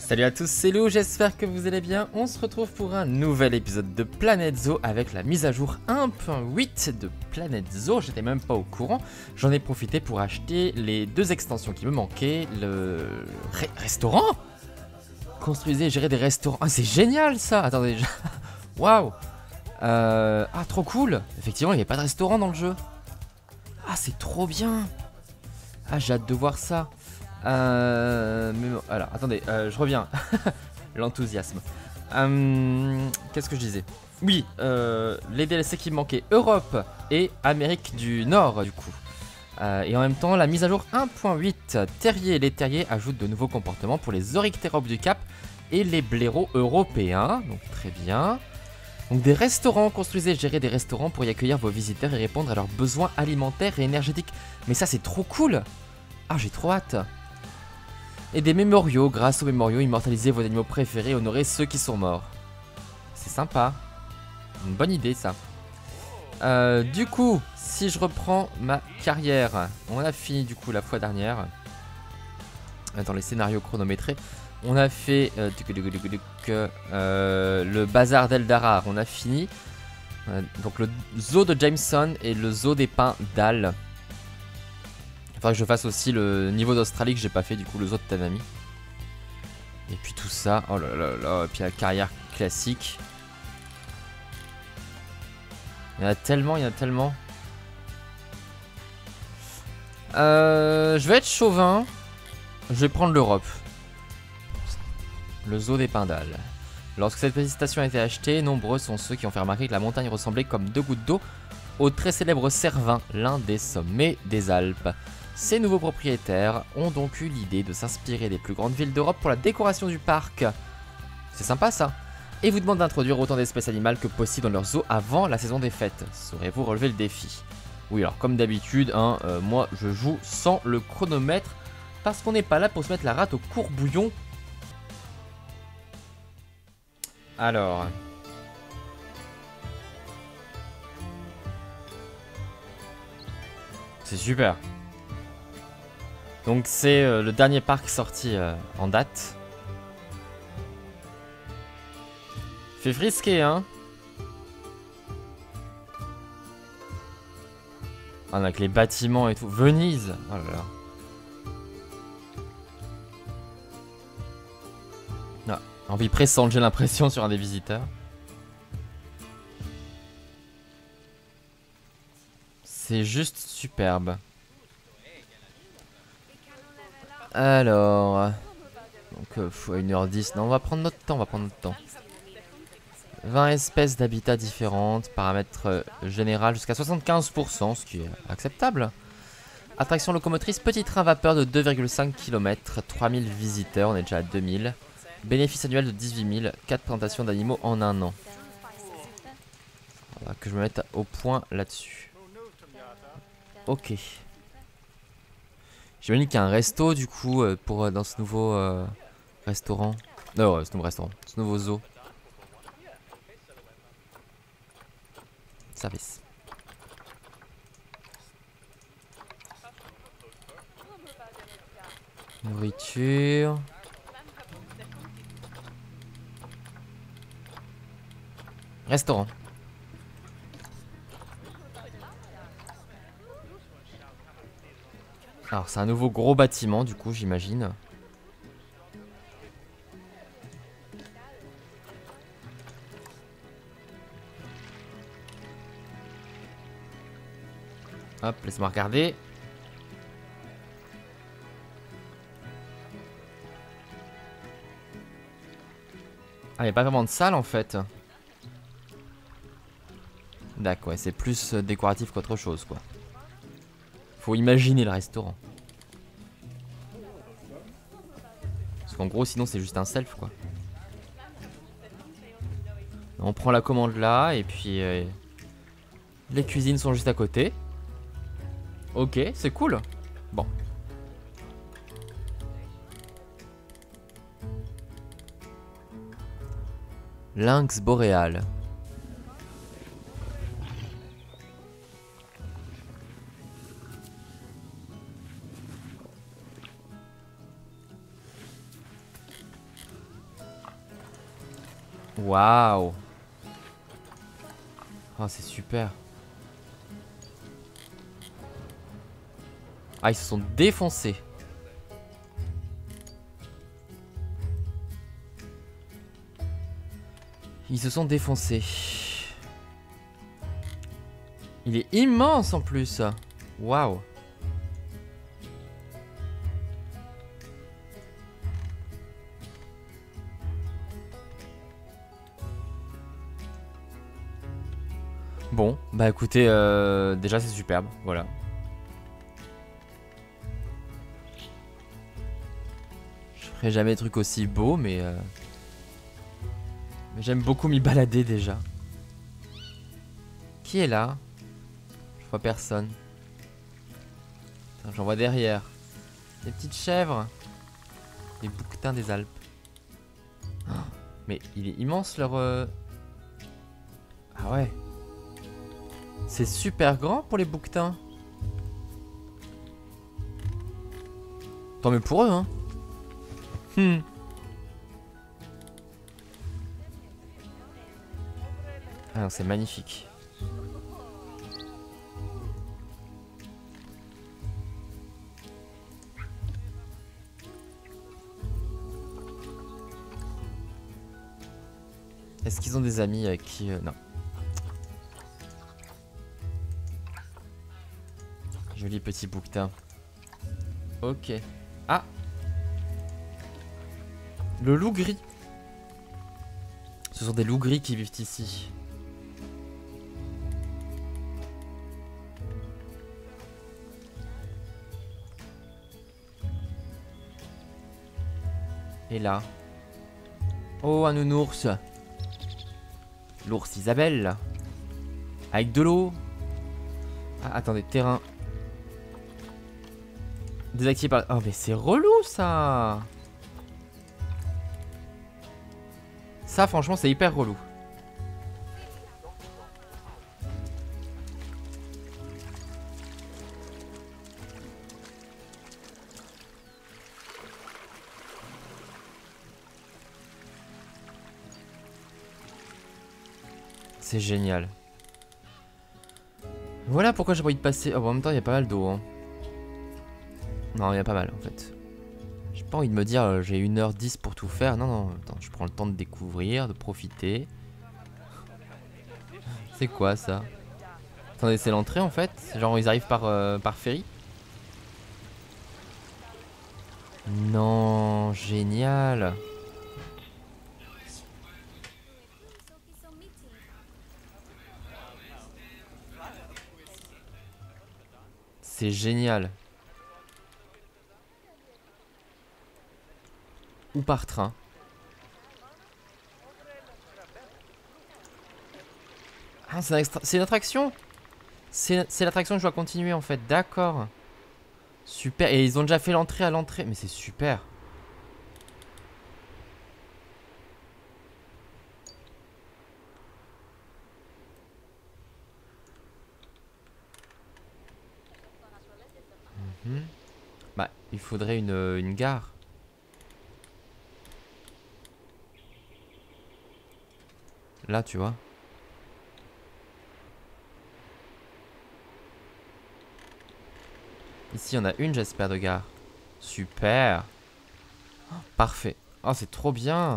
Salut à tous, c'est Lou, j'espère que vous allez bien. On se retrouve pour un nouvel épisode de Planet Zoo avec la mise à jour 1.8 de Planet Zoo. J'étais même pas au courant. J'en ai profité pour acheter les deux extensions qui me manquaient. Le restaurant. Construisez et gérez des restaurants. Ah, c'est génial ça. Attendez, waouh. Ah, trop cool. Effectivement, il n'y avait pas de restaurant dans le jeu. Ah, c'est trop bien. Ah, j'ai hâte de voir ça. Mais bon, alors, attendez, je reviens. L'enthousiasme. Qu'est-ce que je disais? Oui, les DLC qui me manquaient, Europe et Amérique du Nord, du coup. Et en même temps, la mise à jour 1.8. Terrier. Les terriers ajoutent de nouveaux comportements pour les oryctéropes du Cap et les blaireaux européens. Donc, très bien. Donc, des restaurants. Construisez et gérez des restaurants pour y accueillir vos visiteurs et répondre à leurs besoins alimentaires et énergétiques. Mais ça, c'est trop cool! Ah, j'ai trop hâte! Et des mémoriaux, grâce aux mémoriaux, immortalisez vos animaux préférés et honorez ceux qui sont morts. C'est sympa. Une bonne idée ça. Du coup, si je reprends ma carrière, on a fini du coup la fois dernière. Dans les scénarios chronométrés, on a fait le bazar d'Eldarar, on a fini. Donc le zoo de Jameson et le zoo des pins d'Al. Il faudrait que je fasse aussi le niveau d'Australie que j'ai pas fait, du coup le zoo de Tanami. Et puis tout ça, oh là là là, et puis la carrière classique. Il y en a tellement, il y en a tellement. Je vais être chauvin. Je vais prendre l'Europe. Le zoo des Pindales. Lorsque cette petite station a été achetée, nombreux sont ceux qui ont fait remarquer que la montagne ressemblait comme deux gouttes d'eau au très célèbre Cervin, l'un des sommets des Alpes. Ces nouveaux propriétaires ont donc eu l'idée de s'inspirer des plus grandes villes d'Europe pour la décoration du parc. C'est sympa ça. Et vous demandent d'introduire autant d'espèces animales que possible dans leur zoo avant la saison des fêtes. Saurez-vous relever le défi? Oui, alors comme d'habitude, hein, moi je joue sans le chronomètre parce qu'on n'est pas là pour se mettre la rate au courbouillon. Alors... c'est super. Donc c'est le dernier parc sorti en date. Fait frisquer, hein. Ah, avec les bâtiments et tout. Venise. Oh là là. Ah, envie pressante, j'ai l'impression, sur un des visiteurs. C'est juste superbe. Alors... donc, 1h10. Non, on va prendre notre temps, on va prendre notre temps. 20 espèces d'habitats différentes, paramètres général jusqu'à 75%, ce qui est acceptable. Attraction locomotrice, petit train vapeur de 2,5 km, 3000 visiteurs, on est déjà à 2000. Bénéfice annuel de 18 000, 4 présentations d'animaux en un an. Voilà, que je me mette au point là-dessus. Ok. J'imagine qu'il y a un resto du coup pour dans ce nouveau restaurant. Non, ce nouveau restaurant, ce nouveau zoo. Service. Nourriture. Restaurant. Alors c'est un nouveau gros bâtiment du coup j'imagine. Hop, laisse-moi regarder. Ah, il n'y a pas vraiment de salle en fait. D'accord, ouais, c'est plus décoratif qu'autre chose quoi. Faut imaginer le restaurant. Parce qu'en gros sinon c'est juste un self quoi. On prend la commande là et puis les cuisines sont juste à côté. Ok, c'est cool. Bon. Lynx boréal. Waouh. Oh, c'est super. Ah, ils se sont défoncés. Ils se sont défoncés. Il est immense en plus. Waouh. Bon, bah écoutez, déjà c'est superbe, voilà. Je ferai jamais de truc aussi beau, mais j'aime beaucoup m'y balader déjà. Qui est là? Je vois personne. J'en vois derrière. Des petites chèvres. Des bouquetins des Alpes. Oh, mais il est immense leur... Ah ouais. C'est super grand pour les bouquetins. Tant mieux pour eux, hein. Ah non, c'est magnifique. Est-ce qu'ils ont des amis avec qui... Non. Joli petit bouquetin. Ok. Ah. Le loup gris. Ce sont des loups gris qui vivent ici. Et là. Oh, un nounours. L'ours Isabelle. Avec de l'eau. Ah, attendez, terrain. Désactivé par... Oh, mais c'est relou, ça. Ça, franchement, c'est hyper relou. C'est génial. Voilà pourquoi j'ai pas envie de passer... Oh, bon, en même temps, il y a pas mal d'eau, hein. Non, il y a pas mal, en fait. J'ai pas envie de me dire, j'ai 1h10 pour tout faire. Non, non, attends, je prends le temps de découvrir, de profiter. C'est quoi, ça? Attendez, c'est l'entrée, en fait? Genre, ils arrivent par ferry? Non, génial. C'est génial. Ou par train. Ah, c'est une attraction. C'est l'attraction que je dois continuer en fait, d'accord. Super, et ils ont déjà fait l'entrée à l'entrée. Mais c'est super. Bah, il faudrait une gare. Là, tu vois. Ici, il y en a une, j'espère, de gare. Super. Oh, parfait. Oh, c'est trop bien.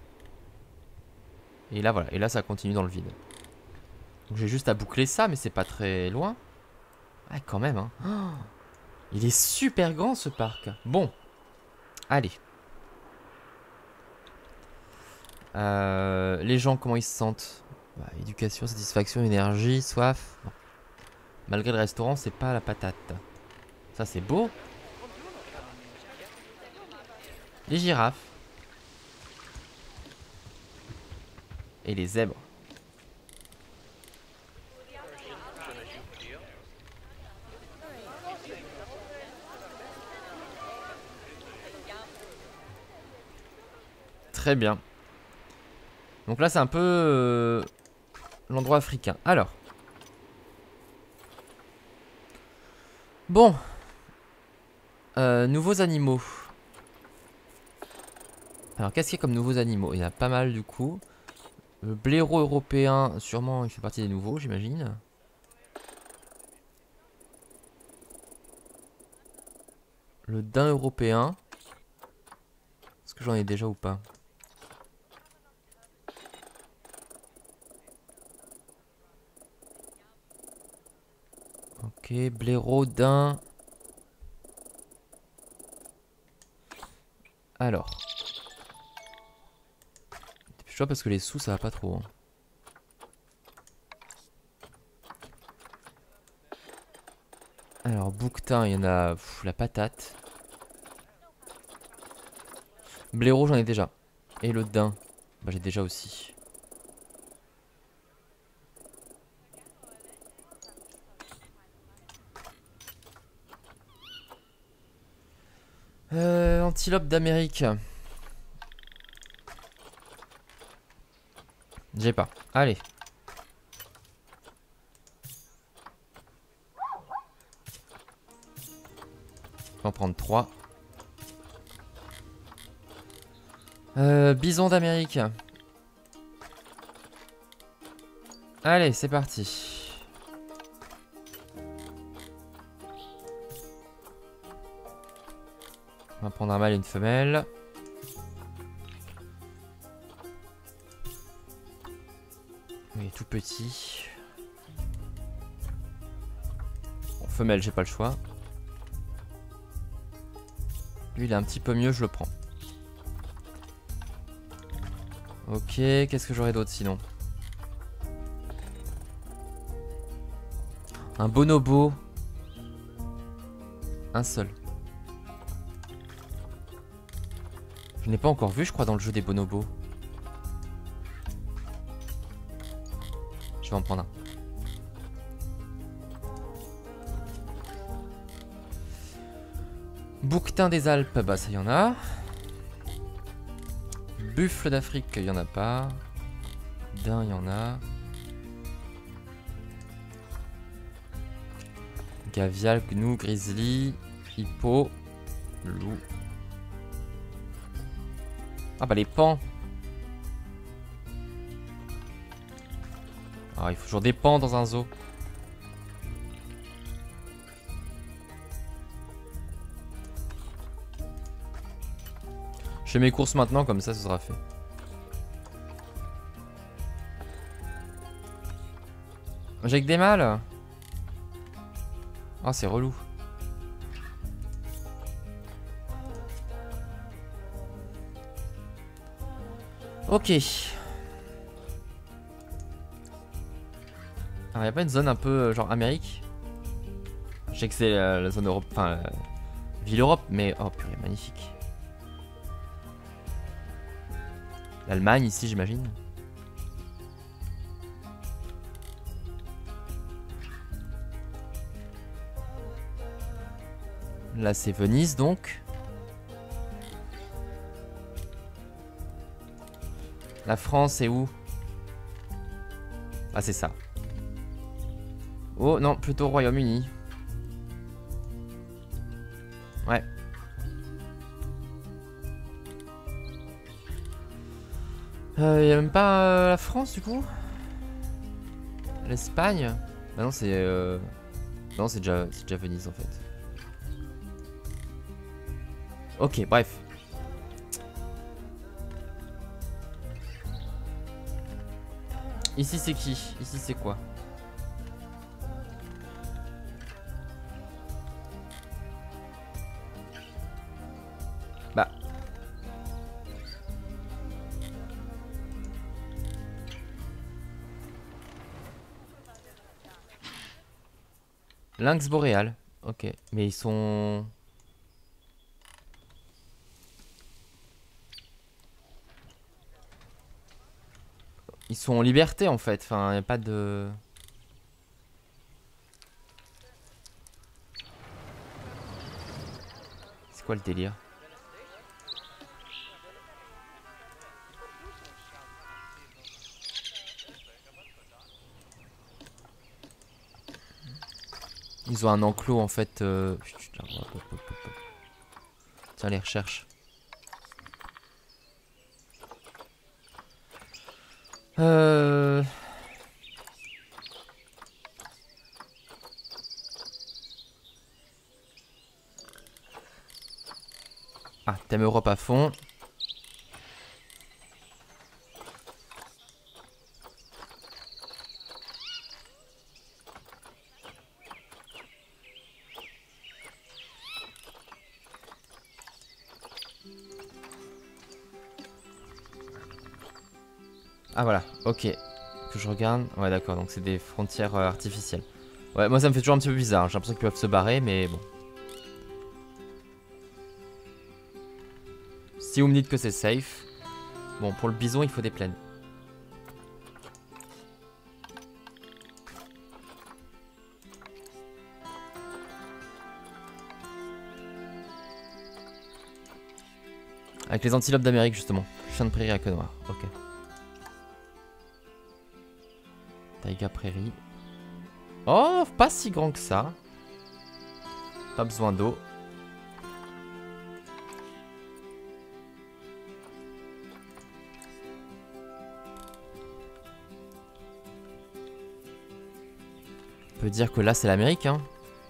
Et là, voilà. Et là, ça continue dans le vide. Donc, j'ai juste à boucler ça, mais c'est pas très loin. Ah, quand même, hein. Oh, il est super grand, ce parc. Bon. Allez. Les gens, comment ils se sentent? Bah, éducation, satisfaction, énergie, soif. Bon. Malgré le restaurant, c'est pas la patate. Ça, c'est beau. Les girafes. Et les zèbres. Très bien. Donc là, c'est un peu l'endroit africain. Alors. Bon. Nouveaux animaux. Alors, qu'est-ce qu'il y a comme nouveaux animaux? Il y en a pas mal du coup. Le blaireau européen, sûrement il fait partie des nouveaux, j'imagine. Le daim européen. Est-ce que j'en ai déjà ou pas? Ok, blaireau, daim. Alors. Je vois parce que les sous ça va pas trop. Hein. Alors, bouquetin, il y en a la patate. Blaireau, j'en ai déjà. Et le daim, bah, j'ai déjà aussi. Antilope d'Amérique. J'ai pas. Allez. On va en prendre 3. Bison d'Amérique. Allez, c'est parti. On va prendre un mâle et une femelle. Il est tout petit. Bon, femelle, j'ai pas le choix. Lui, il est un petit peu mieux, je le prends. Ok, qu'est-ce que j'aurais d'autre sinon? Un bonobo. Un seul. Je n'ai pas encore vu, je crois, dans le jeu des bonobos. Je vais en prendre un. Bouquetin des Alpes, bah ça y en a. Buffle d'Afrique, il y en a pas. Daim, il y en a. Gavial, gnou, grizzly, hippo, loup. Ah bah les pans. Ah, il faut toujours des pans dans un zoo. Je fais mes courses maintenant, comme ça ce sera fait. J'ai que des mâles. Ah, c'est relou. Ok. Alors, y a pas une zone un peu genre Amérique? Je sais que c'est la zone Europe, enfin ville Europe, mais oh purée, magnifique. L'Allemagne ici, j'imagine. Là, c'est Venise donc. La France, c'est où? Ah, c'est ça. Oh non, plutôt Royaume-Uni. Ouais. Y a même pas la France du coup? L'Espagne? Ah non, c'est non, c'est déjà Venise en fait. Ok, bref. Ici c'est qui? Ici c'est quoi? Bah. Lynx boréal. Ok. Mais ils sont... Ils sont en liberté en fait. Enfin, il n'y a pas de... C'est quoi le délire? Ils ont un enclos en fait. Tiens, les recherches. Euh... Ah, thème Europe à fond. Ah voilà, ok. Que je regarde. Ouais d'accord, donc c'est des frontières artificielles. Ouais, moi ça me fait toujours un petit peu bizarre. J'ai l'impression qu'ils peuvent se barrer, mais bon. Si vous me dites que c'est safe. Bon, pour le bison, il faut des plaines. Avec les antilopes d'Amérique, justement. Chien de prairie à queue noire. Ok. Taïga prairie. Oh, pas si grand que ça. Pas besoin d'eau. On peut dire que là, c'est l'Amérique, hein.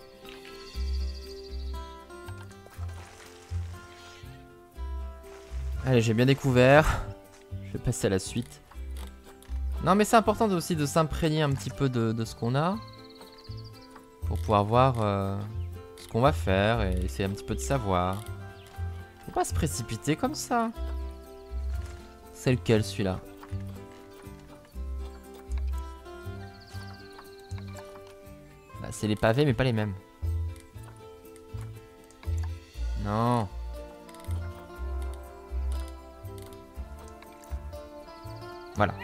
Allez, j'ai bien découvert. Je vais passer à la suite. Non, mais c'est important aussi de s'imprégner un petit peu de ce qu'on a. Pour pouvoir voir ce qu'on va faire et essayer un petit peu de savoir. Faut pas se précipiter comme ça. C'est lequel celui-là? Bah, c'est les pavés mais pas les mêmes. Non. Voilà.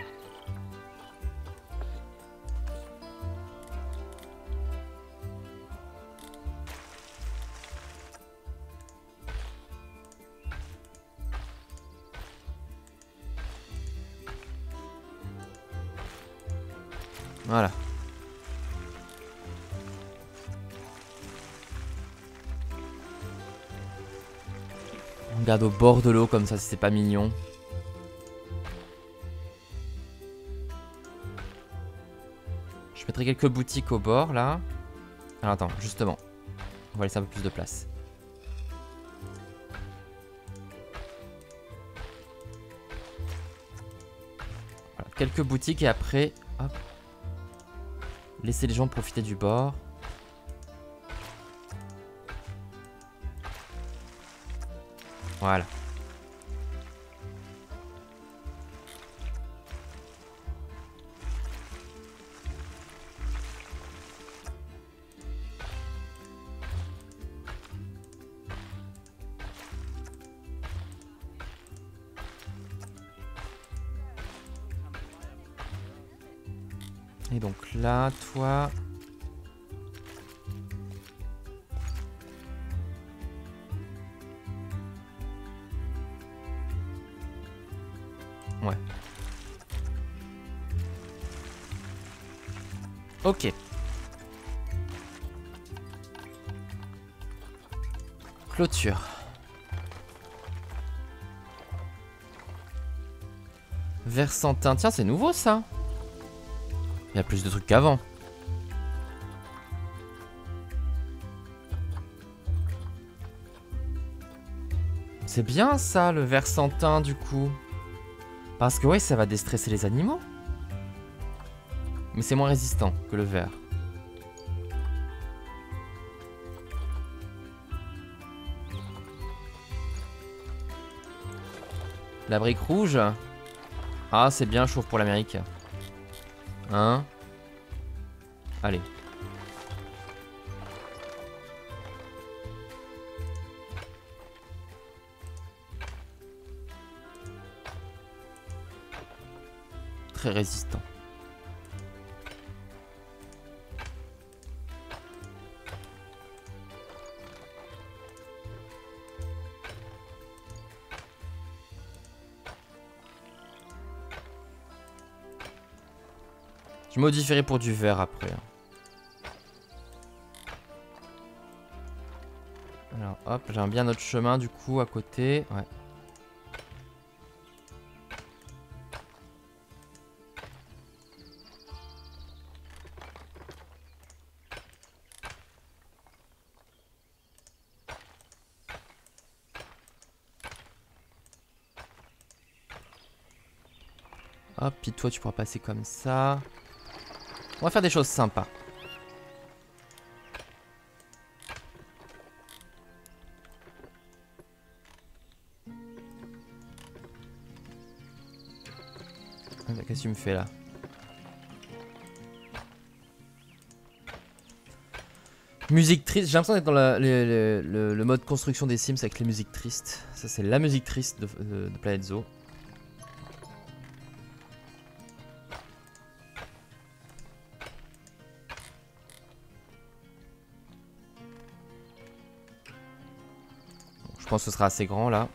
Voilà. On regarde au bord de l'eau comme ça, si c'est pas mignon. Je mettrai quelques boutiques au bord là. Alors attends, justement. On va laisser un peu plus de place. Voilà, quelques boutiques et après, hop. Laisser les gens profiter du bord. Voilà. Et donc là, toi... Ouais. Ok. Clôture. Versantin. Tiens, c'est nouveau ça. Il y a plus de trucs qu'avant. C'est bien ça, le Versantin, du coup. Parce que ouais, ça va déstresser les animaux. Mais c'est moins résistant que le vert. La brique rouge. Ah, c'est bien, chauffe pour l'Amérique. Hein? Allez. Très résistant. Je modifierai pour du vert après. Alors hop, j'ai bien notre chemin du coup à côté. Ouais. Hop, puis toi tu pourras passer comme ça. On va faire des choses sympas. Qu'est-ce que tu me fais là? Musique triste, j'ai l'impression d'être dans le mode construction des Sims avec les musiques tristes. Ça c'est la musique triste de Planet Zoo. Bon, je pense que ce sera assez grand là.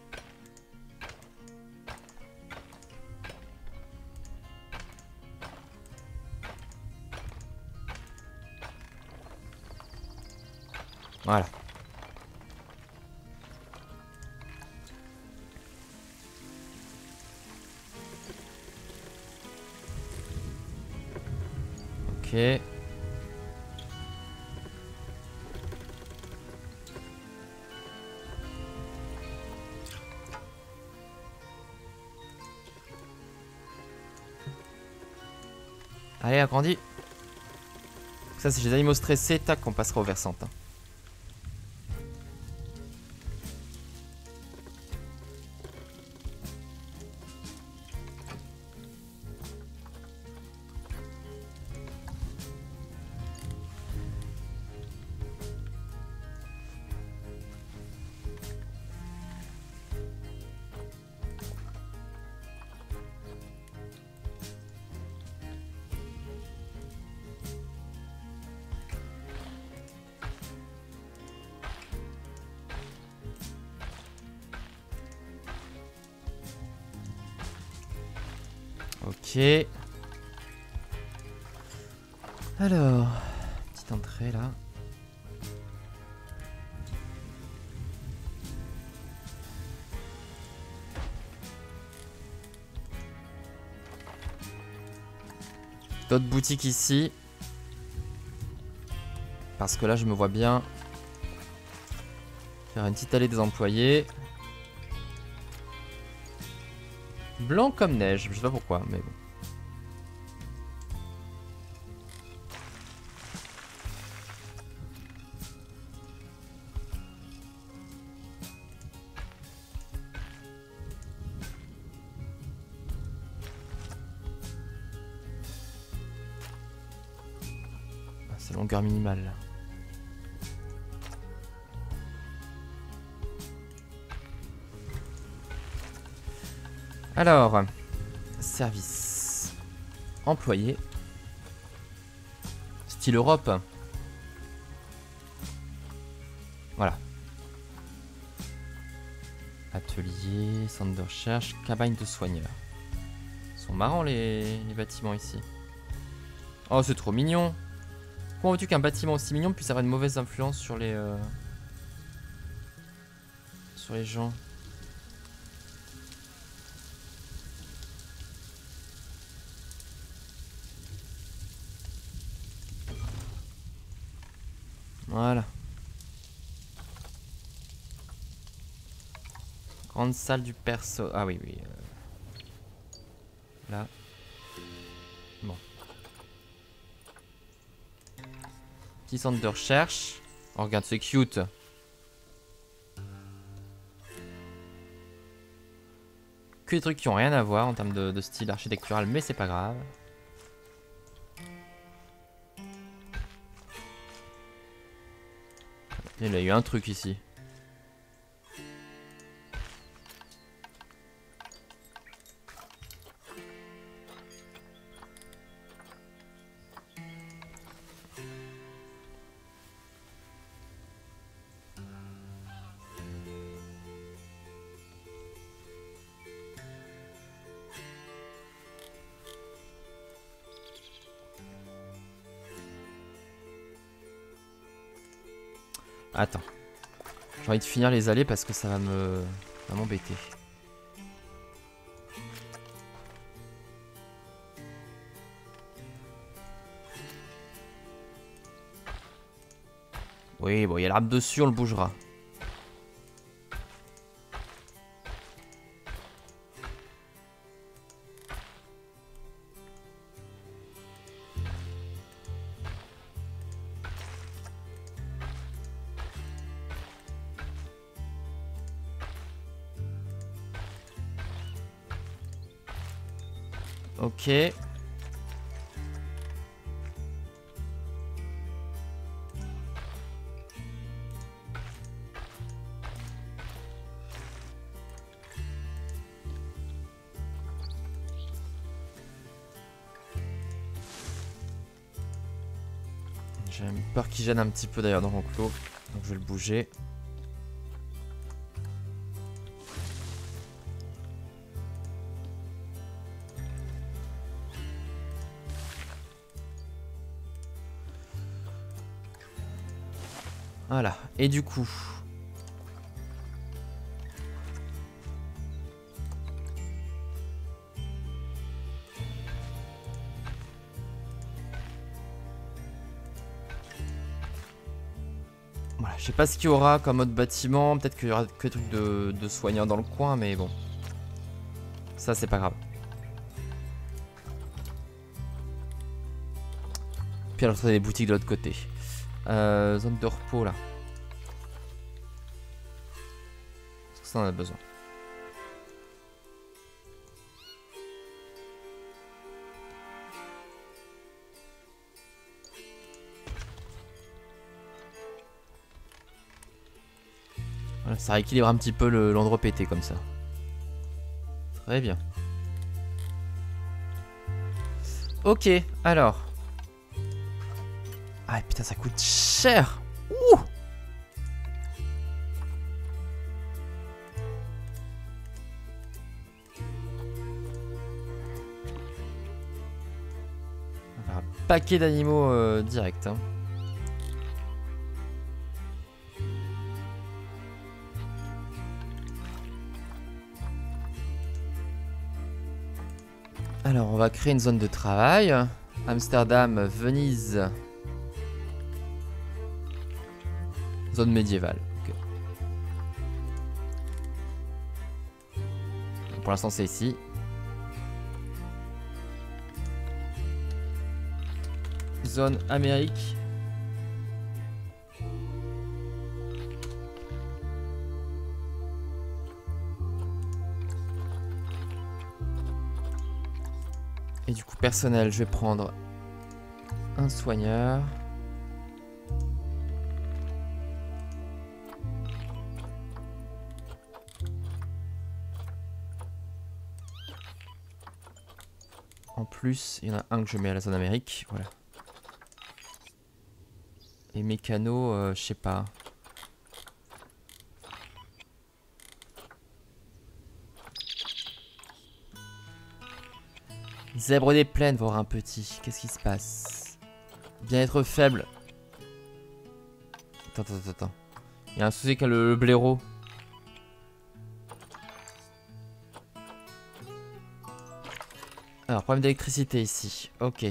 Voilà. Ok. Allez, agrandis. Ça, c'est les animaux stressés. Tac, on passera au versant. Hein. Ok. Alors, petite entrée là. D'autres boutiques ici. Parce que là, je me vois bien faire une petite allée des employés. Blanc comme neige, je sais pas pourquoi, mais bon. Ah, c'est longueur minimale là. Alors, service, employé, style Europe. Voilà. Atelier, centre de recherche, cabane de soigneurs. Ils sont marrants les bâtiments ici. Oh, c'est trop mignon. Comment veux-tu qu'un bâtiment aussi mignon puisse avoir une mauvaise influence sur les gens? Voilà. Grande salle du perso. Ah oui, oui. Là. Bon. Petit centre de recherche. Oh, regarde, c'est cute. Que des trucs qui ont rien à voir en termes de style architectural, mais c'est pas grave. Il y a eu un truc ici. Attends. J'ai envie de finir les allées parce que ça va m'embêter. Oui, bon, il y a l'arbre dessus, on le bougera. Ok. J'ai peur qu'il gêne un petit peu d'ailleurs dans l'enclos, donc je vais le bouger. Voilà, et du coup... Voilà, je sais pas ce qu'il y aura comme autre bâtiment, peut-être qu'il y aura que des trucs de soignants dans le coin, mais bon. Ça c'est pas grave. Puis à l'autre des boutiques de l'autre côté. Zone de repos là. Est-ce que ça en a besoin? Voilà, ça rééquilibre un petit peu l'endroit pété comme ça. Très bien. Ok, alors. Ah putain, ça coûte cher. Ouh. On va faire un paquet d'animaux direct. Hein. Alors, on va créer une zone de travail. Amsterdam, Venise. Zone médiévale. Okay. Pour l'instant, c'est ici. Zone Amérique. Et du coup, personnel, je vais prendre un soigneur. En plus, il y en a un que je mets à la zone Amérique. Voilà. Et mécano, je sais pas. Zèbre des plaines, voir un petit. Qu'est-ce qui se passe? Bien-être faible. Attends. Il y a un souci avec le blaireau. Alors, problème d'électricité ici. Ok.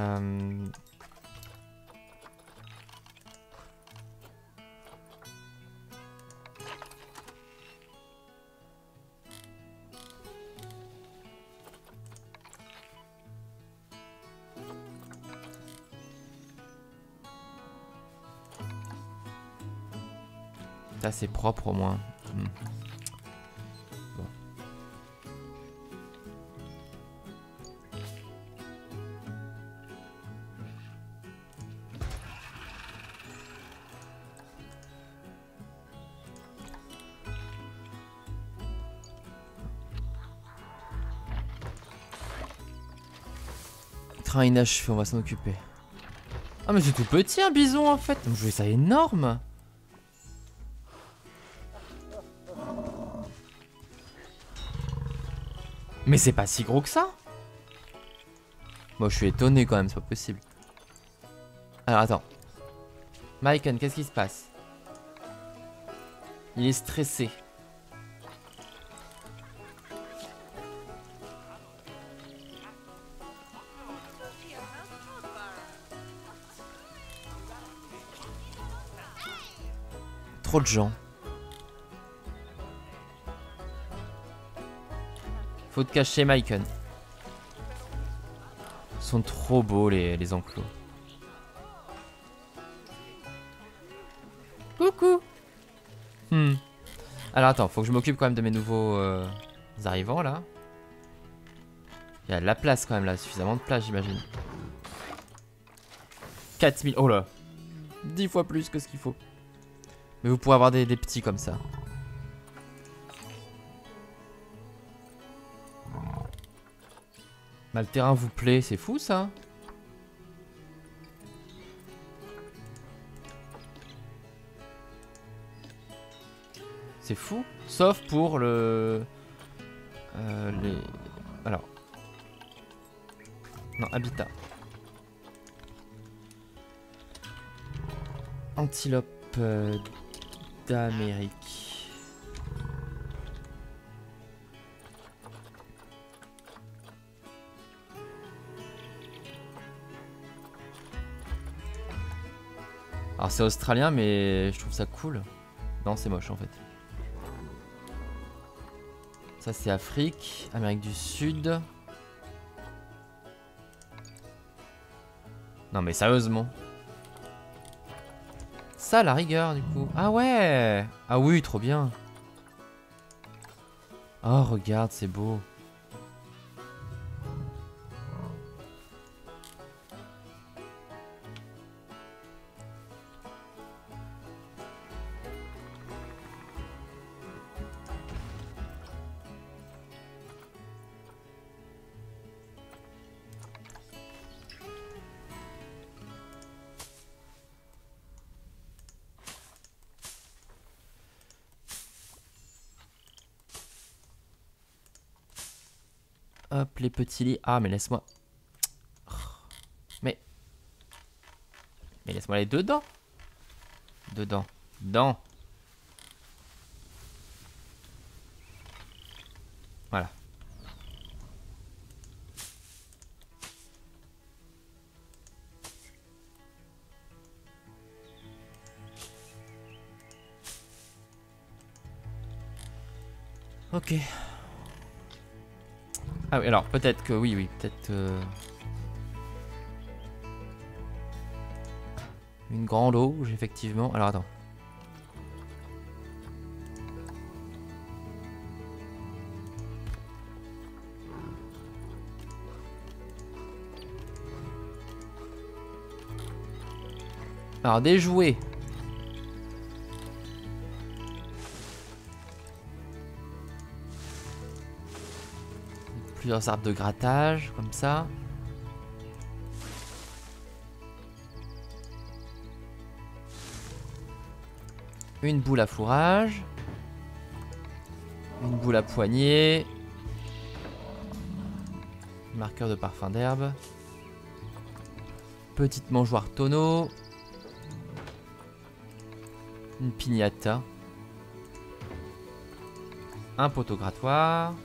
C'est propre au moins. Bon. Train inachevé, on va s'en occuper. Ah mais c'est tout petit un bison en fait. Donc je voulais ça énorme. Mais c'est pas si gros que ça. Moi je suis étonné quand même, c'est pas possible. Alors attends. Myken, qu'est-ce qui se passe? Il est stressé. Trop de gens. Faut te cacher, Myken. Ils sont trop beaux les enclos. Coucou. Alors attends, faut que je m'occupe quand même de mes nouveaux arrivants là. Il y a de la place quand même là, suffisamment de place j'imagine. 4000, oh là. 10 fois plus que ce qu'il faut. Mais vous pourrez avoir des petits comme ça. Bah, le terrain vous plaît, c'est fou ça. C'est fou. Sauf pour le... les... Alors. Non, habitat. Antilope d'Amérique. Alors c'est australien mais je trouve ça cool. Non c'est moche en fait. Ça c'est Afrique, Amérique du Sud. Non mais sérieusement. Ça la rigueur du coup. Ah ouais. Ah oui trop bien. Oh regarde c'est beau. Hop, les petits lits. Ah, mais laisse-moi. Mais. Mais laisse-moi aller dedans. Dedans. Dedans. Voilà. Ok. Ah oui, alors peut-être que oui, peut-être une grande auge, effectivement. Alors attends. Alors des jouets. Plusieurs arbres de grattage, comme ça. Une boule à fourrage. Une boule à poignée. Marqueur de parfum d'herbe. Petite mangeoire tonneau. Une pignata. Un poteau grattoir.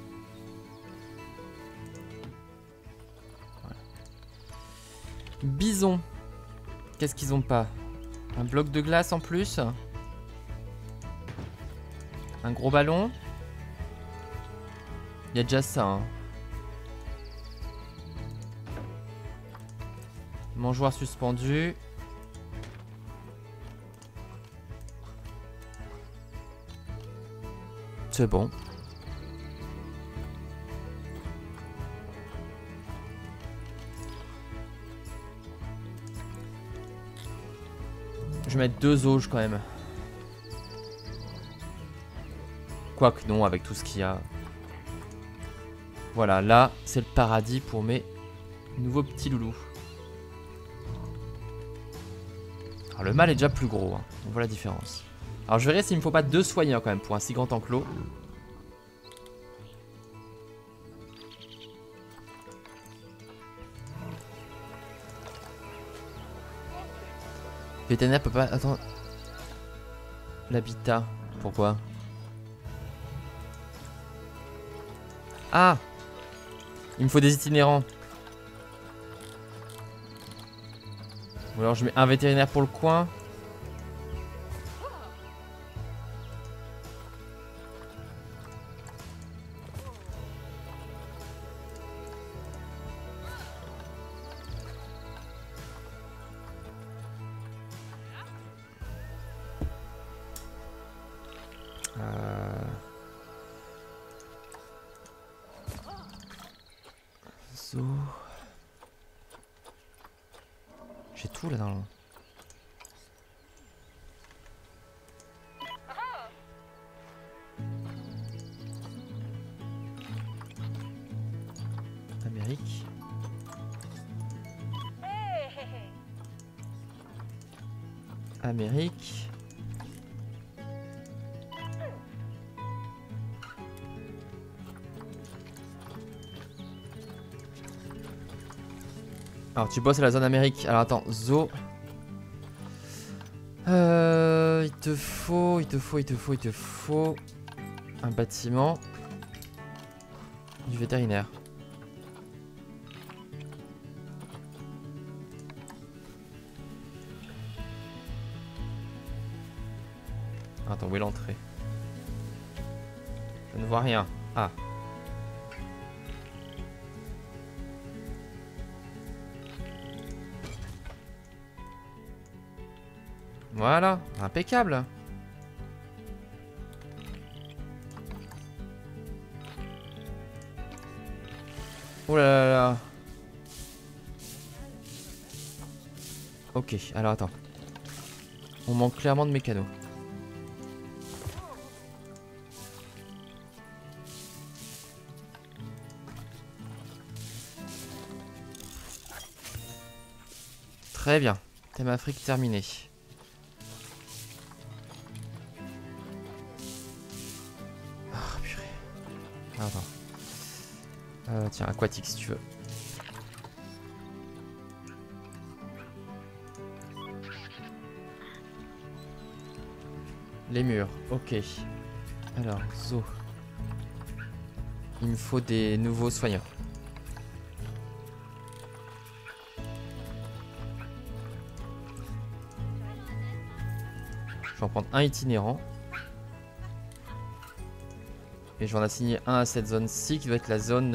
Voilà. Bison. Qu'est-ce qu'ils ont pas? Un bloc de glace en plus. Un gros ballon. Il y a déjà ça. Hein. Mangeoire suspendu. C'est bon. Je vais mettre 2 auges quand même. Quoique non, avec tout ce qu'il y a. Voilà, là, c'est le paradis pour mes nouveaux petits loulous. Alors le mâle est déjà plus gros, hein. On voit la différence. Alors je verrai s'il me faut pas 2 soigneurs quand même pour un si grand enclos. Vétérinaire peut pas... Attends. L'habitat. Pourquoi? Ah! Il me faut des itinérants. Ou alors je mets un vétérinaire pour le coin. Zo. J'ai tout là dans le... Amérique. Amérique. Alors tu bosses à la zone Amérique. Alors attends, Zo. Il te faut un bâtiment. Du vétérinaire. Attends, où est l'entrée? Je ne vois rien. Ah. Voilà, impeccable. Oh là là là. Ok, alors attends. On manque clairement de mécano. Très bien. Thème Afrique terminé. Ah purée. Attends. Tiens, aquatique si tu veux. Les murs, ok. Alors, Zo. Il me faut des nouveaux soignants. Je vais en prendre un itinérant. Et je vais en assigner un à cette zone-ci qui va être la zone...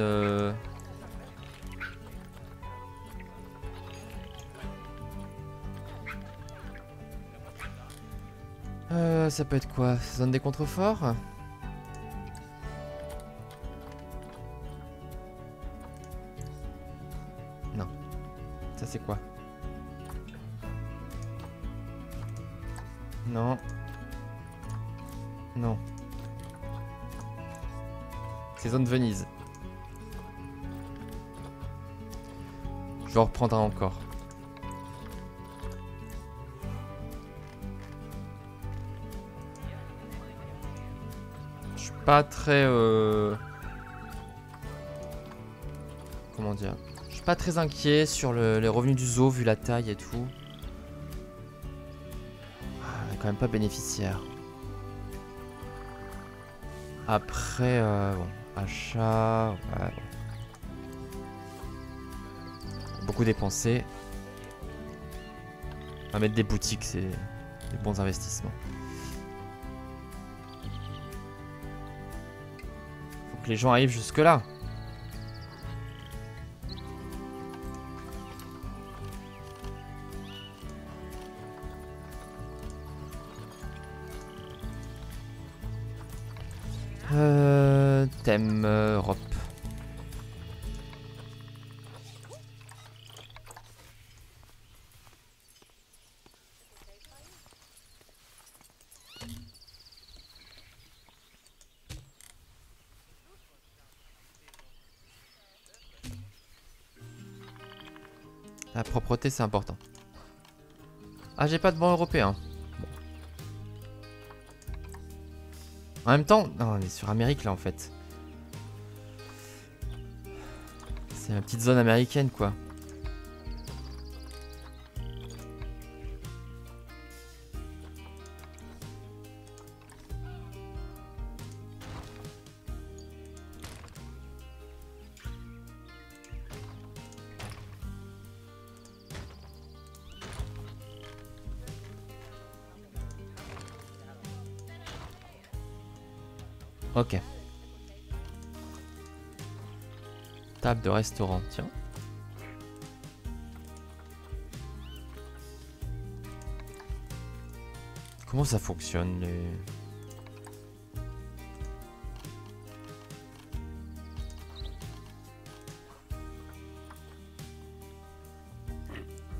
ça peut être quoi? Zone des contreforts? Non. Ça c'est quoi? Non. Non. C'est zone Venise. Je vais en reprendre un encore. Je suis pas très... Comment dire? Je suis pas très inquiet sur les revenus du zoo vu la taille et tout. Ah, quand même pas bénéficiaire. Après, bon, achat... Ouais, bon. Beaucoup dépensé. On va mettre des boutiques, c'est des bons investissements. Faut que les gens arrivent jusque là. Thème Europe. La propreté c'est important. Ah j'ai pas de banc européen. Bon. En même temps, non, on est sur Amérique là en fait. C'est la petite zone américaine quoi. Ok. Table de restaurant, tiens. Comment ça fonctionne les...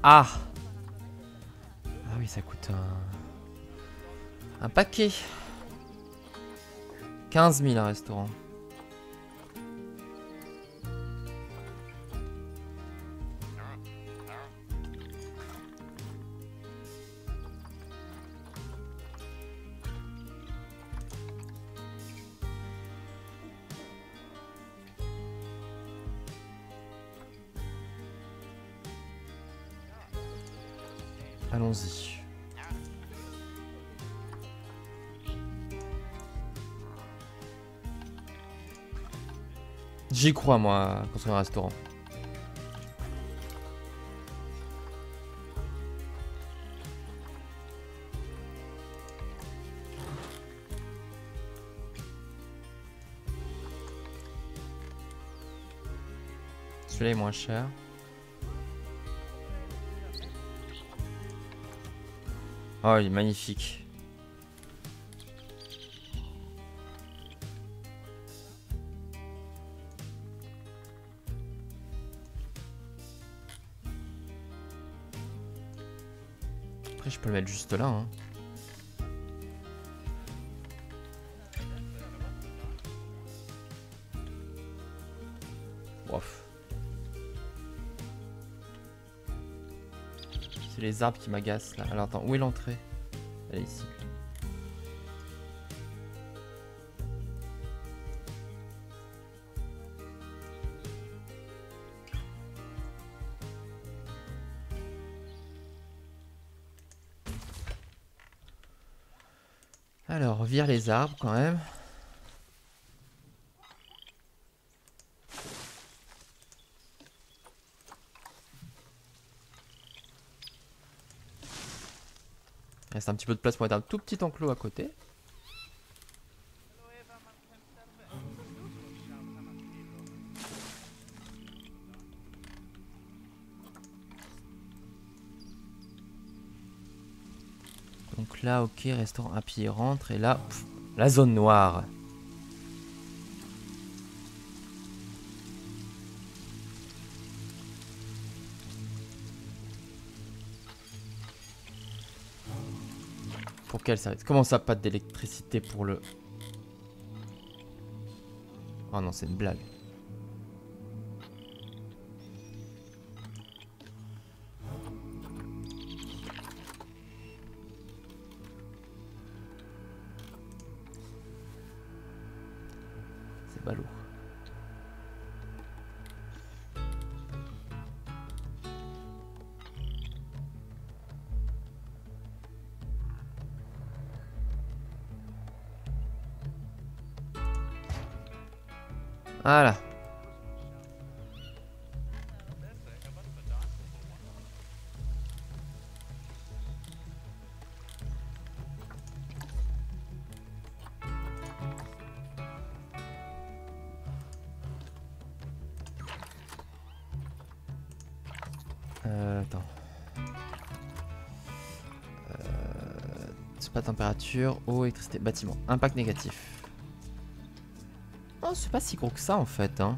Ah! Ah oui, ça coûte un paquet. 15 000 un restaurant. Allons-y. J'y crois, moi, à construire un restaurant. Celui-là est moins cher. Oh, il est magnifique. Après, je peux le mettre juste là, hein. Ouf. C'est les arbres qui m'agacent là. Alors attends, où est l'entrée? Elle est ici. Alors, vire les arbres quand même. Il reste un petit peu de place pour mettre un tout petit enclos à côté. Donc là, ok, restaurant à pied rentre. Et là, pff, la zone noire. Pour quel service? Comment ça, pas d'électricité pour le... Oh non, c'est une blague. C'est ballot. Voilà. Attends. C'est pas température, eau, électricité, bâtiment. Impact négatif. Oh, c'est pas si gros que ça en fait, hein.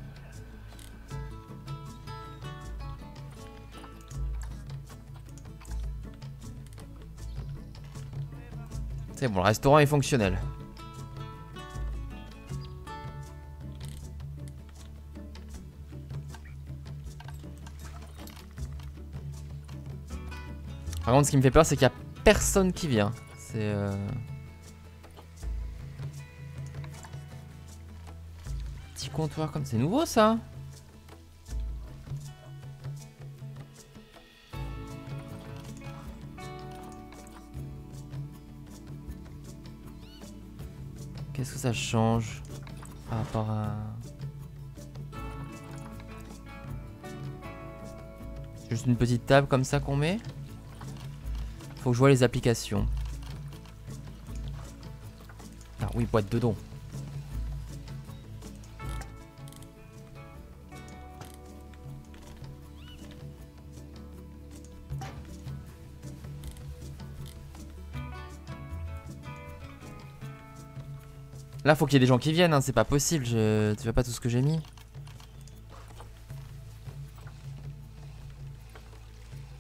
C'est bon, le restaurant est fonctionnel. Par contre, ce qui me fait peur, c'est qu'il n'y a personne qui vient. C'est... Petit comptoir comme... C'est nouveau, ça. Qu'est-ce que ça change par rapport à... Juste une petite table comme ça qu'on met. Faut que je vois les applications. Ah oui, boîte de dons. Là, faut qu'il y ait des gens qui viennent, hein, c'est pas possible. Tu vois pas tout ce que j'ai mis.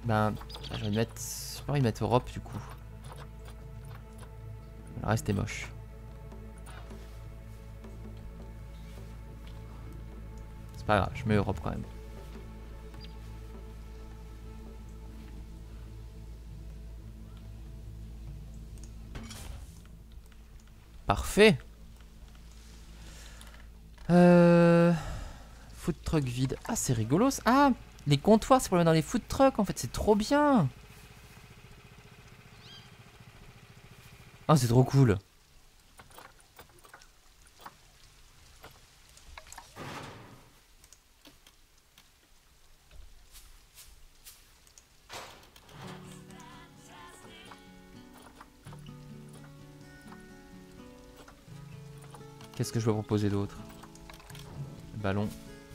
Ben, j'ai envie de mettre... J'ai pas envie de mettre Europe du coup. Le reste est moche. C'est pas grave, je mets Europe quand même. Parfait. Food truck vide. Ah, c'est rigolo. Ah, les comptoirs, c'est pour mettre dans les food trucks en fait. C'est trop bien. Ah, c'est trop cool. Qu'est-ce que je peux proposer d'autre? Ballon.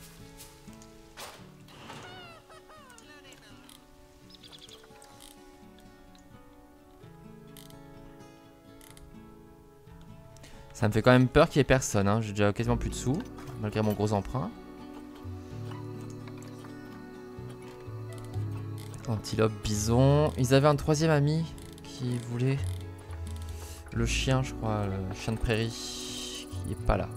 Ça me fait quand même peur qu'il y ait personne, hein. J'ai déjà quasiment plus de sous, malgré mon gros emprunt. Antilope, bison. Ils avaient un troisième ami qui voulait le chien, je crois, le chien de prairie, qui est pas là.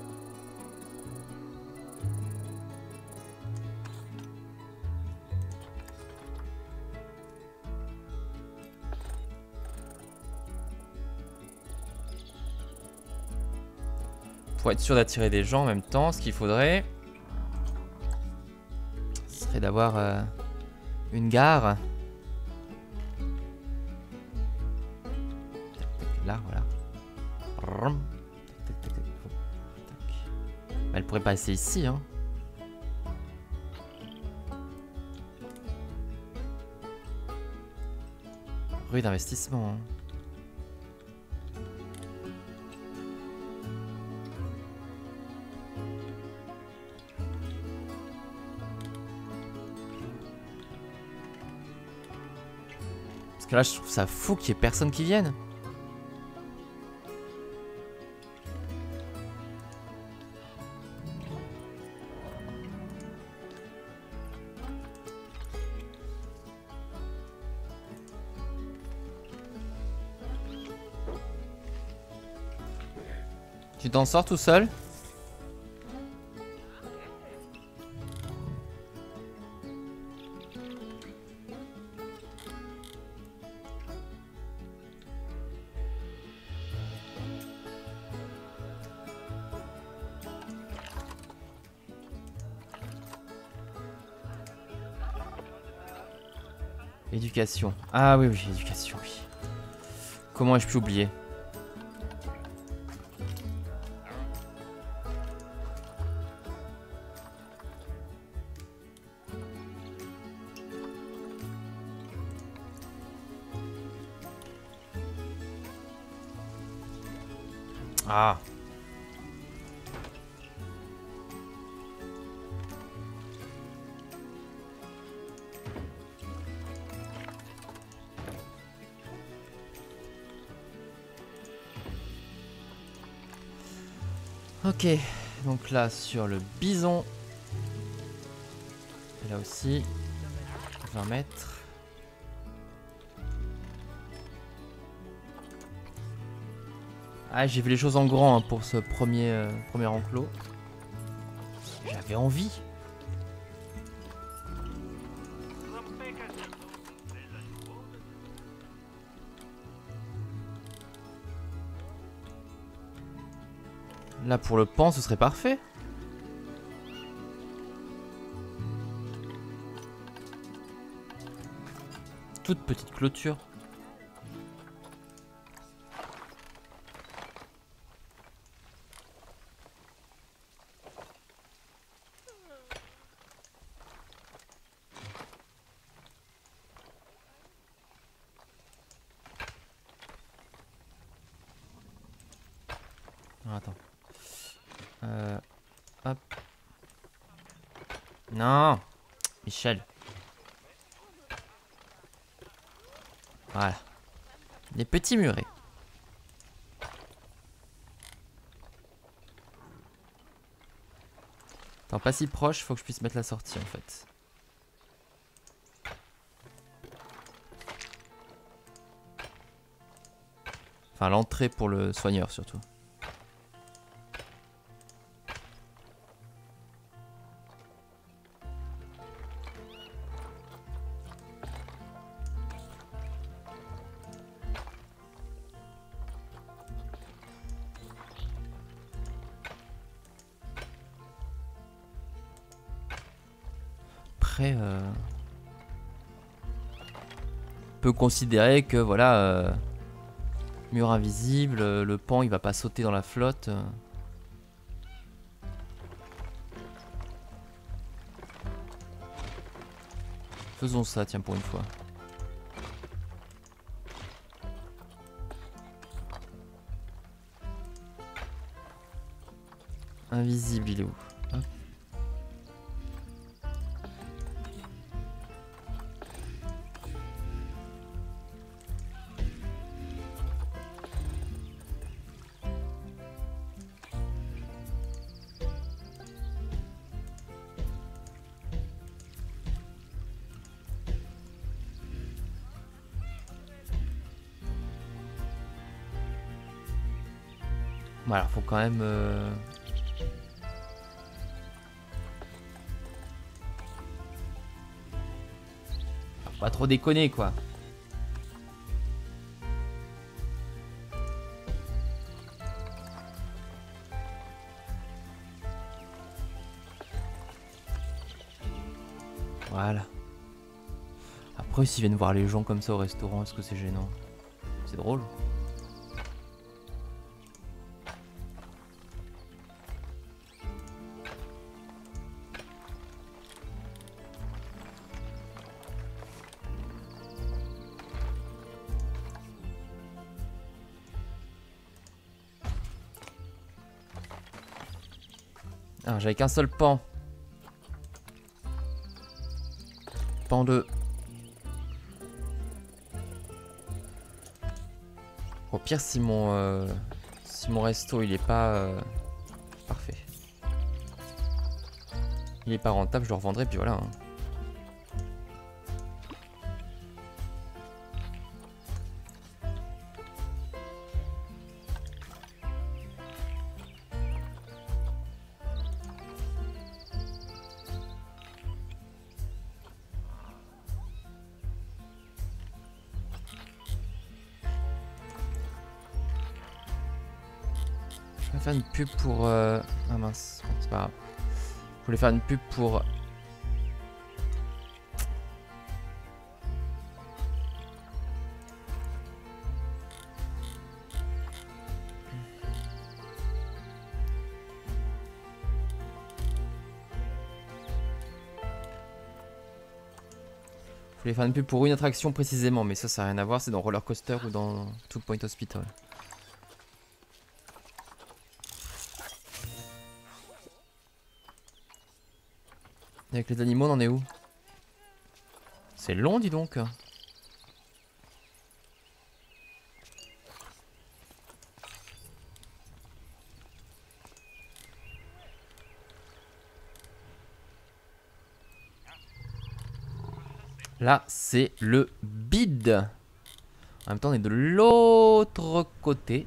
Pour être sûr d'attirer des gens en même temps, ce qu'il faudrait, ce serait d'avoir une gare. Là, voilà. Elle pourrait passer ici, hein. Rue d'investissement, hein. Parce que là, je trouve ça fou qu'il y ait personne qui vienne. Tu t'en sors tout seul? Éducation. Ah oui, oui, éducation, oui. Comment ai-je pu oublier? Ah. Ok, donc là sur le bison, et là aussi, 20 mètres. Ah, j'ai vu les choses en grand hein, pour ce premier enclos. J'avais envie. Là pour le pan ce serait parfait. Toute petite clôture. Ah, attends. Hop. Non, Michel. Voilà. Les petits murets. Attends, pas si proche, faut que je puisse mettre la sortie en fait. Enfin, l'entrée pour le soigneur surtout. Après, on peut considérer que voilà, mur invisible, le pan il va pas sauter dans la flotte. Faisons ça, tiens, pour une fois. Invisible, il est où? Hop. Voilà, faut quand même... Faut pas trop déconner, quoi. Voilà. Après, s'ils viennent voir les gens comme ça au restaurant, est-ce que c'est gênant? C'est drôle. Ah, j'avais qu'un seul pan. Pan 2. Au pire, si mon resto il est pas parfait, il est pas rentable, je le revendrai puis voilà. Hein. Je vais faire une pub pour... Ah mince, c'est pas grave. Je voulais faire une pub pour... Je voulais faire une pub pour une attraction précisément, mais ça n'a rien à voir, c'est dans Roller Coaster ou dans Two Point Hospital. Et avec les animaux, on en est où? C'est long, dis donc. Là, c'est le bide. En même temps, on est de l'autre côté.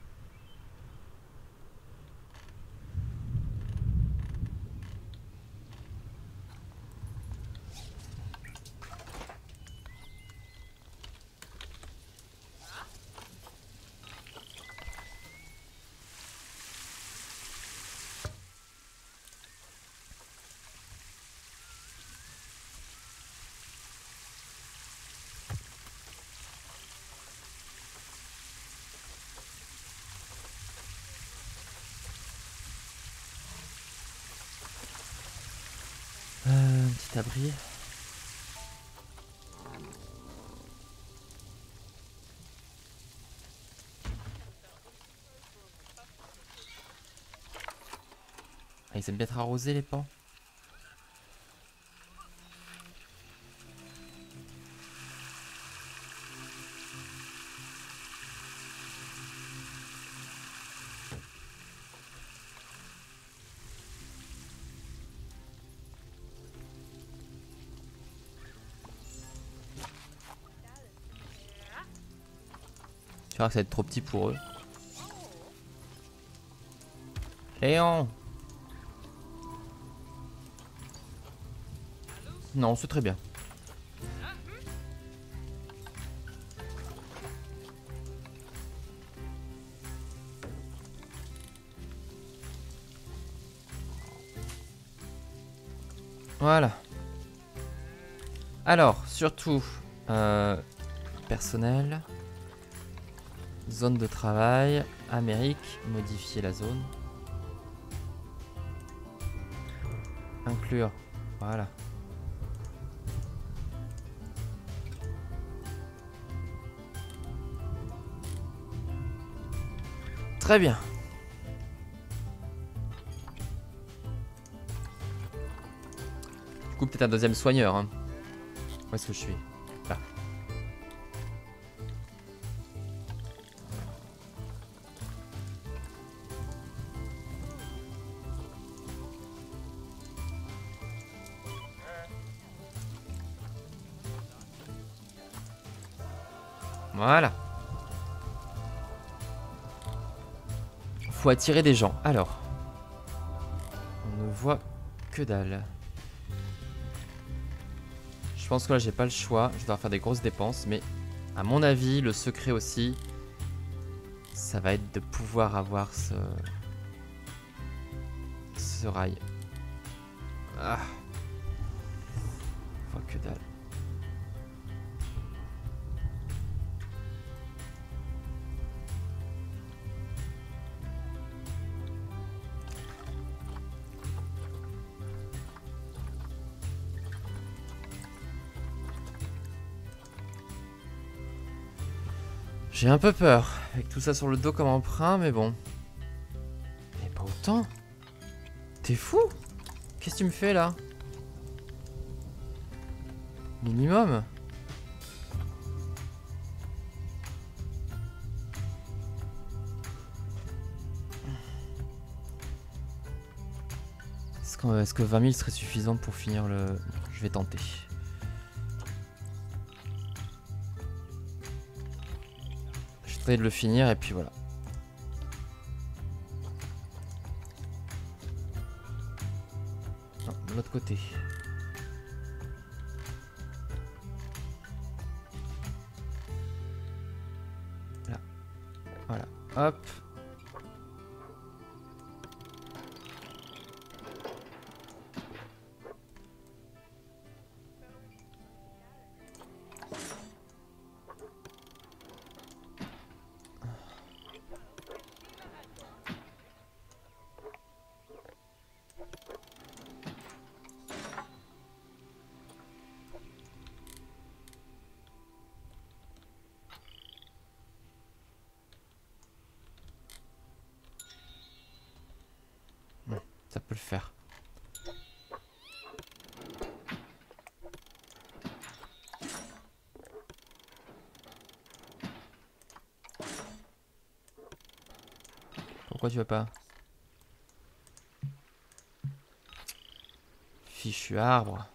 Un petit abri. Ah, ils aiment bien être arrosés, les pans. Tu verras que ça va être trop petit pour eux. Léon! Non, c'est très bien. Voilà. Alors, surtout, personnel, zone de travail, Amérique, modifier la zone. Inclure, voilà. Très bien. Du coup, peut-être un deuxième soigneur. Hein. Où est-ce que je suis? Là. Voilà. Faut attirer des gens. Alors. On ne voit que dalle. Je pense que là j'ai pas le choix, je dois faire des grosses dépenses, mais à mon avis le secret aussi, ça va être de pouvoir avoir ce rail. Ah. Oh, que dalle. J'ai un peu peur, avec tout ça sur le dos comme emprunt, mais bon. Mais pas autant. T'es fou? Qu'est-ce que tu me fais là? Minimum. Est-ce que 20 000 serait suffisant pour finir le... Je vais tenter. Je vais de le finir et puis voilà. Non, de l'autre côté. Là. Voilà. Hop. Ça peut le faire. Pourquoi tu veux pas? Fichu arbre.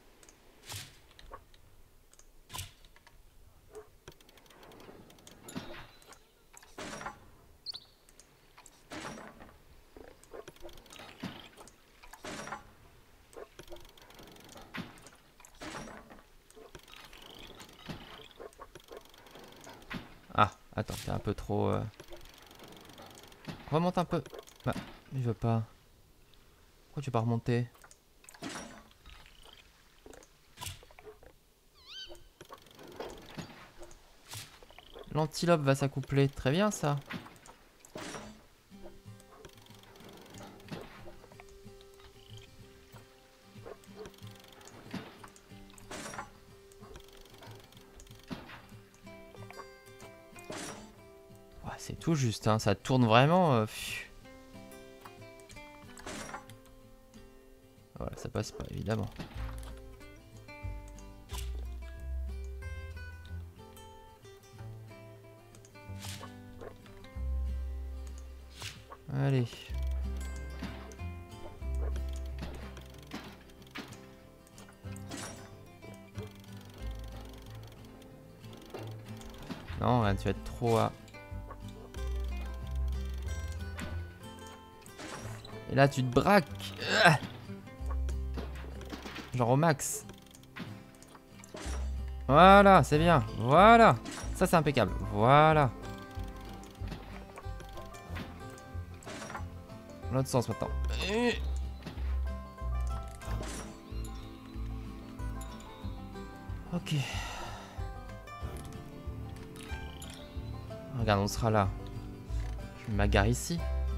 Ah, attends, t'es un peu trop... Remonte un peu. Bah, il veut pas. Pourquoi tu veux pas remonter? L'antilope va s'accoupler. Très bien ça. Ouais, c'est tout juste, hein. Ça tourne vraiment. Voilà, ça passe pas, évidemment. Allez. Non, là, tu vas être trop à... Et là, tu te braques. Genre au max. Voilà, c'est bien. Voilà. Ça, c'est impeccable. Voilà. L'autre sens maintenant. Ok. Regarde, on sera là. Je m'agarre ici.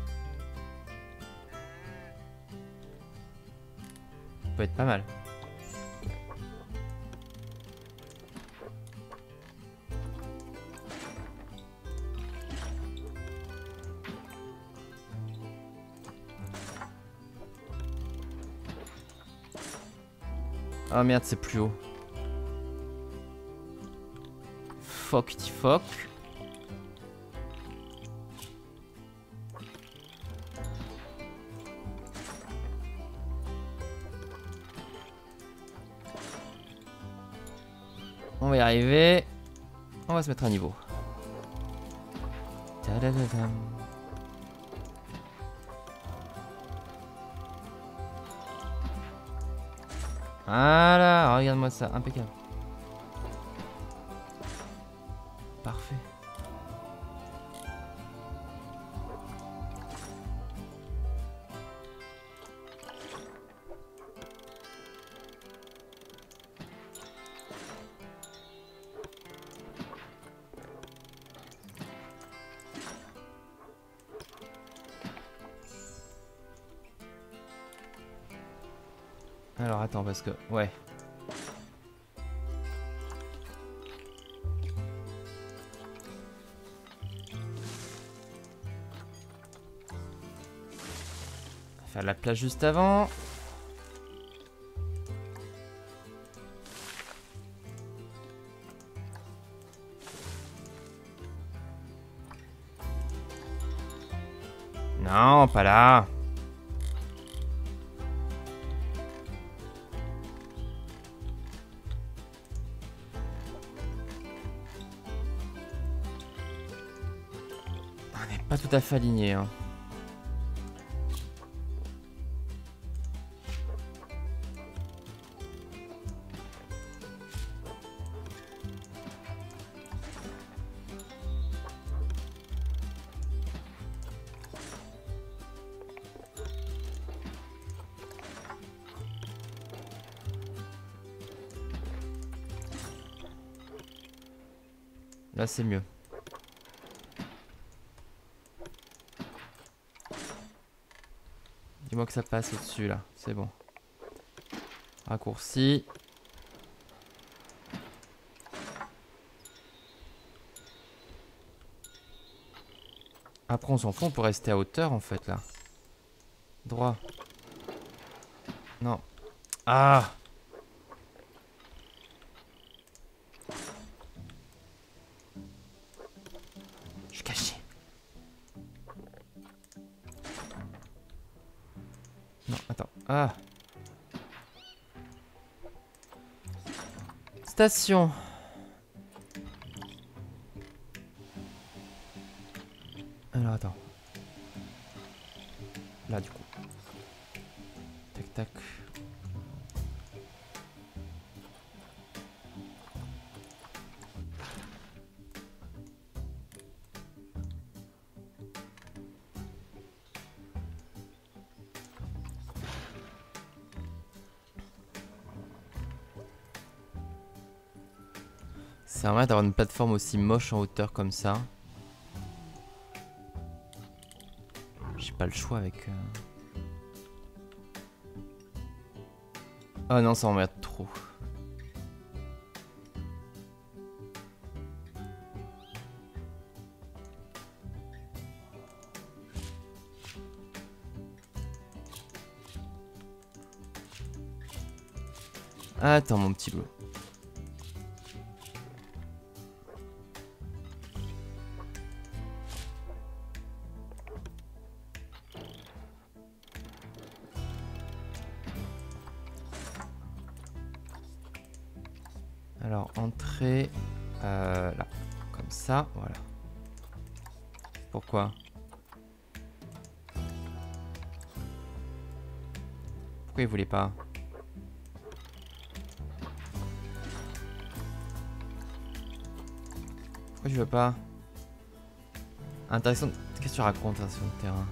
Ça peut être pas mal. Ah merde, c'est plus haut. Fuck, fuck. On va y arriver. On va se mettre à niveau. Tadadadam. Voilà, regarde-moi ça, impeccable. Parfait. Alors attends parce que... Ouais. Faire la place juste avant. Non, pas là. On n'est pas tout à fait aligné, hein. Là, c'est mieux. Dis-moi que ça passe au-dessus, là. C'est bon. Raccourci. Après, on s'en fout, on peut rester à hauteur, en fait, là. Droit. Non. Ah! Je suis caché. Non, attends. Ah! Station. Alors, attends. Là, du coup. Tac, tac. C'est vrai d'avoir une plateforme aussi moche en hauteur comme ça. J'ai pas le choix avec... Oh non, ça m'emmerde trop. Attends mon petit loup. Alors, entrée là, comme ça, voilà. Pourquoi? Pourquoi il voulait pas? Pourquoi tu veux pas? Interaction... Qu'est-ce que tu racontes, interaction de terrain?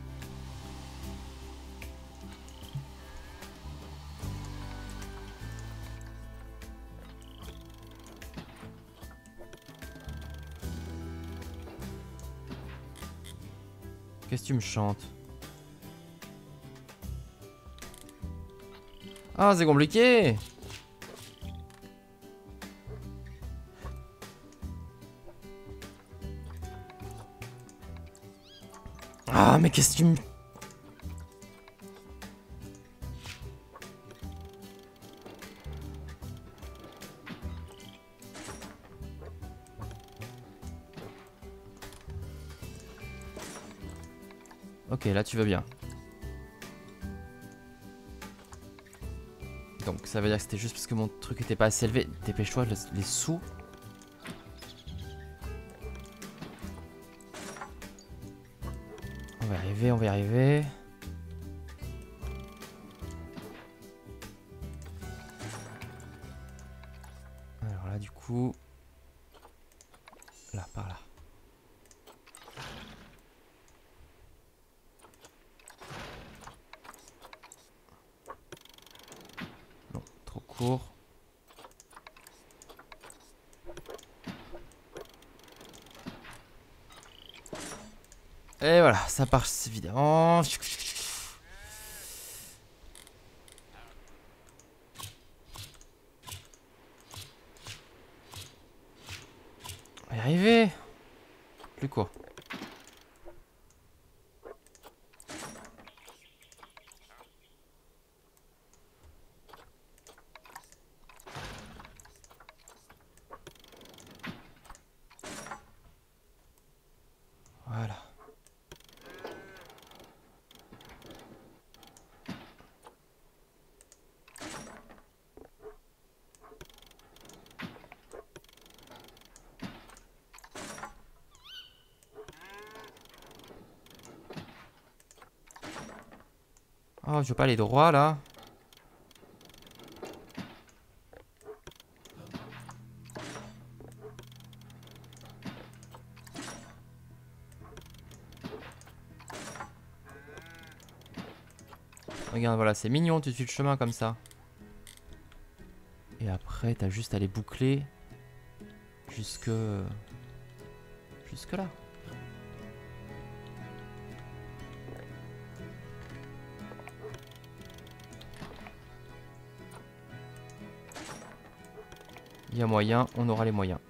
Qu'est-ce que tu me chantes? Ah, c'est compliqué! Ah, mais qu'est-ce que tu me... Ok, là tu vas bien. Donc ça veut dire que c'était juste parce que mon truc était pas assez élevé. Dépêche-toi, les sous. On va y arriver, on va y arriver. Alors là du coup... Là, par là. Non, trop court. Et voilà, ça passe évidemment. On va y arriver. Plus court. Voilà. Oh, je veux pas aller droit là. Regarde, voilà, c'est mignon, tu suis le chemin comme ça. Et après, t'as juste à les boucler jusque... jusque là. Il y a moyen, on aura les moyens.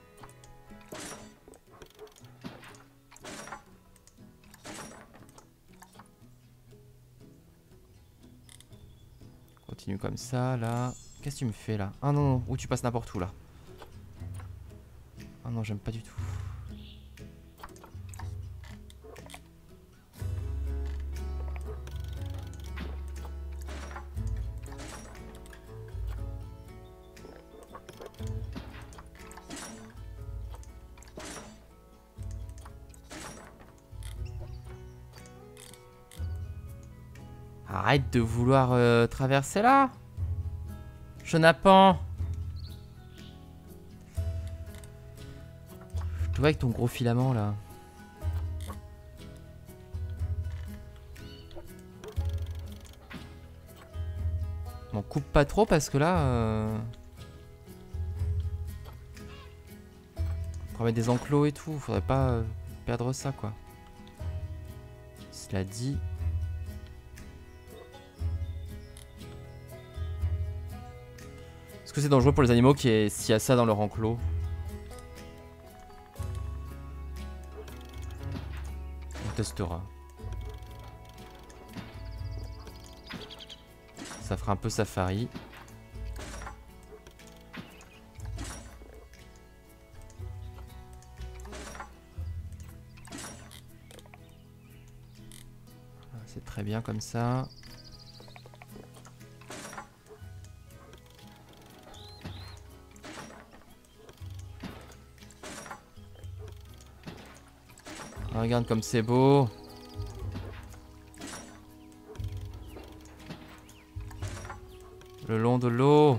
Continue comme ça, là. Qu'est-ce que tu me fais, là? Ah non, non, où tu passes n'importe où, là. Ah non, j'aime pas du tout. Arrête de vouloir traverser là. Chenapan. Je te vois avec ton gros filament là. Bon, coupe pas trop parce que là... Pour mettre des enclos et tout, faudrait pas perdre ça quoi. Cela dit... Est-ce que c'est dangereux pour les animaux s'il y a ça dans leur enclos? On testera. Ça fera un peu safari. C'est très bien comme ça. Regarde comme c'est beau. Le long de l'eau.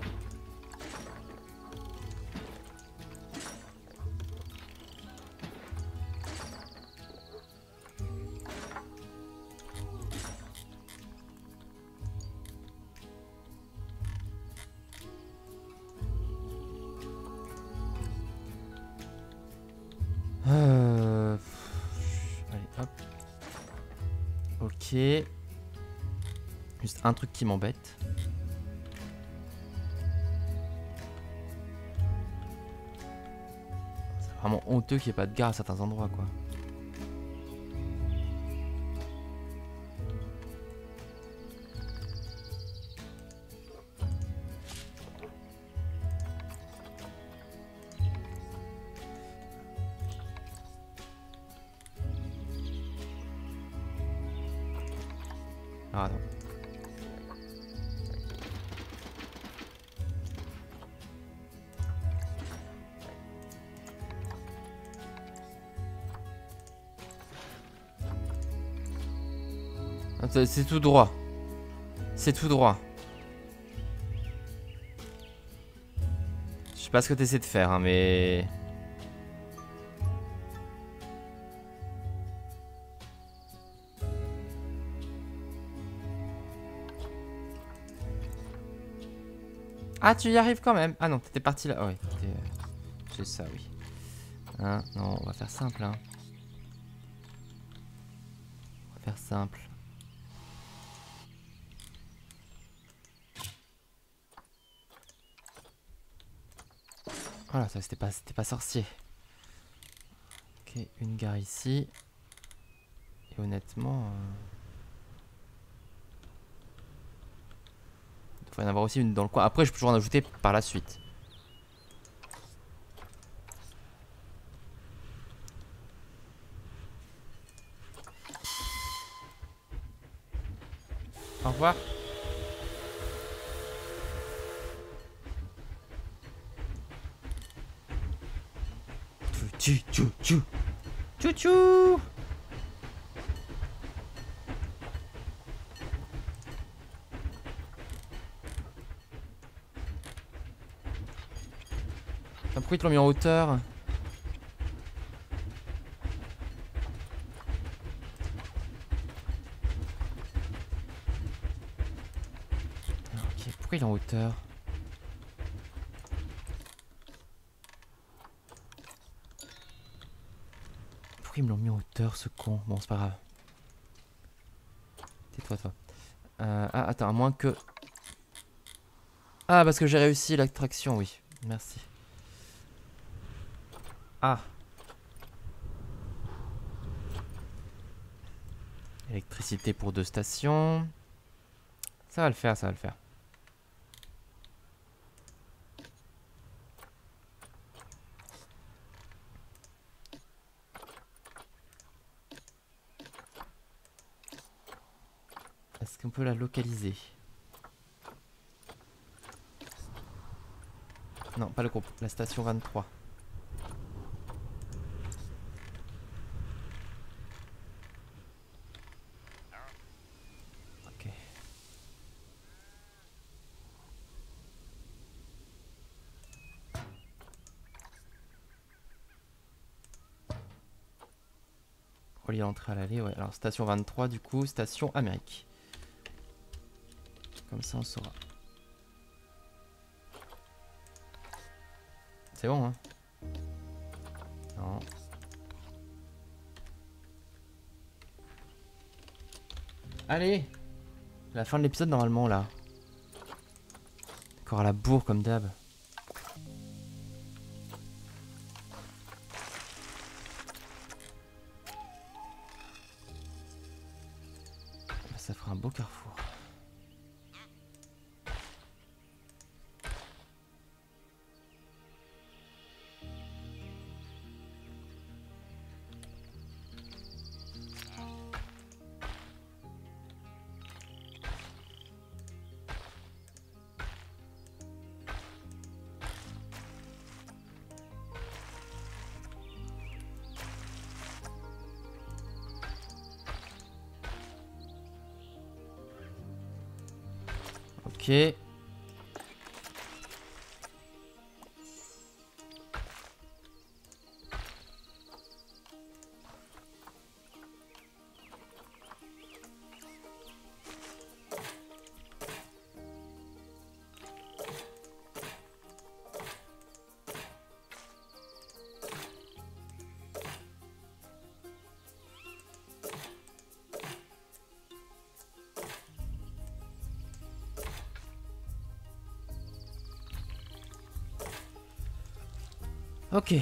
Allez, hop. Ok. Juste un truc qui m'embête. C'est vraiment honteux qu'il n'y ait pas de gare à certains endroits, quoi. Ah non. C'est tout droit. C'est tout droit. Je sais pas ce que tu essaies de faire, hein, mais... Ah, tu y arrives quand même. Ah non, t'étais parti là. Oh, ouais, c'est ça, oui. Hein, non, on va faire simple, hein. On va faire simple. Voilà, ça c'était pas sorcier. Ok, une gare ici. Et honnêtement... il devrait y en avoir aussi une dans le coin. Après, je peux toujours en ajouter par la suite. Au revoir. Tchou tchou tchou. Tchou tchou. Pourquoi ils te l'ont mis en hauteur? Ok, pourquoi il est en hauteur? Pourquoi ils me l'ont mis en hauteur, ce con? Bon, c'est pas grave. Tais-toi, toi. Ah, attends, à moins que... Ah, parce que j'ai réussi l'attraction, oui. Merci. Ah. Électricité pour 2 stations. Ça va le faire, ça va le faire. Est-ce qu'on peut la localiser? Non, pas le groupe, la station 23. Ok. Relier l'entrée à l'allée, ouais. Alors, station 23, du coup, station Amérique. Comme ça, on saura. C'est bon, hein? Non. Allez! La fin de l'épisode, normalement, là. Encore à la bourre, comme d'hab. Ça fera un beau carrefour. Ok. Ok.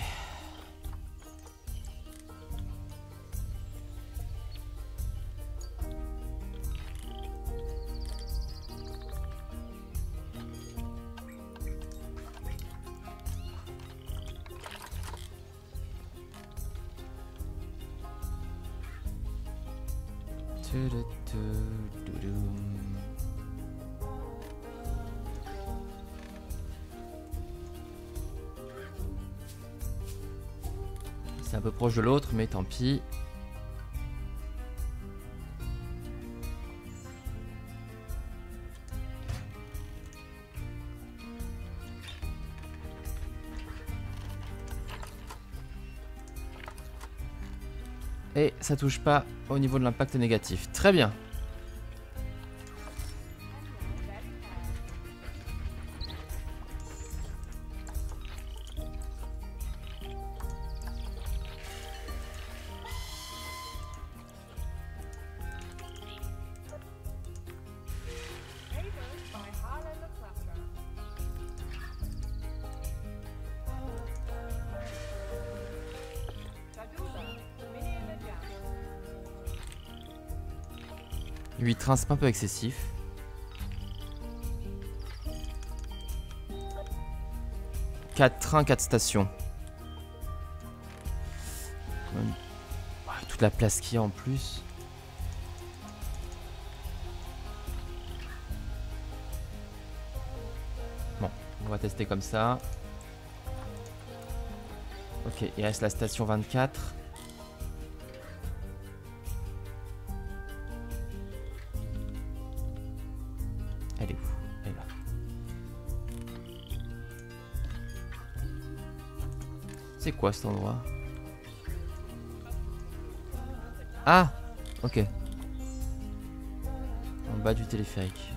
C'est un peu proche de l'autre, mais tant pis. Et ça touche pas au niveau de l'impact négatif. Très bien. Lui trains, c'est un peu excessif. Quatre trains, 4 stations. Toute la place qu'il y a en plus. Bon, on va tester comme ça. Ok, il reste la station 24. Elle est où? Elle est là. C'est quoi cet endroit? Ah! Ok. En bas du téléphérique.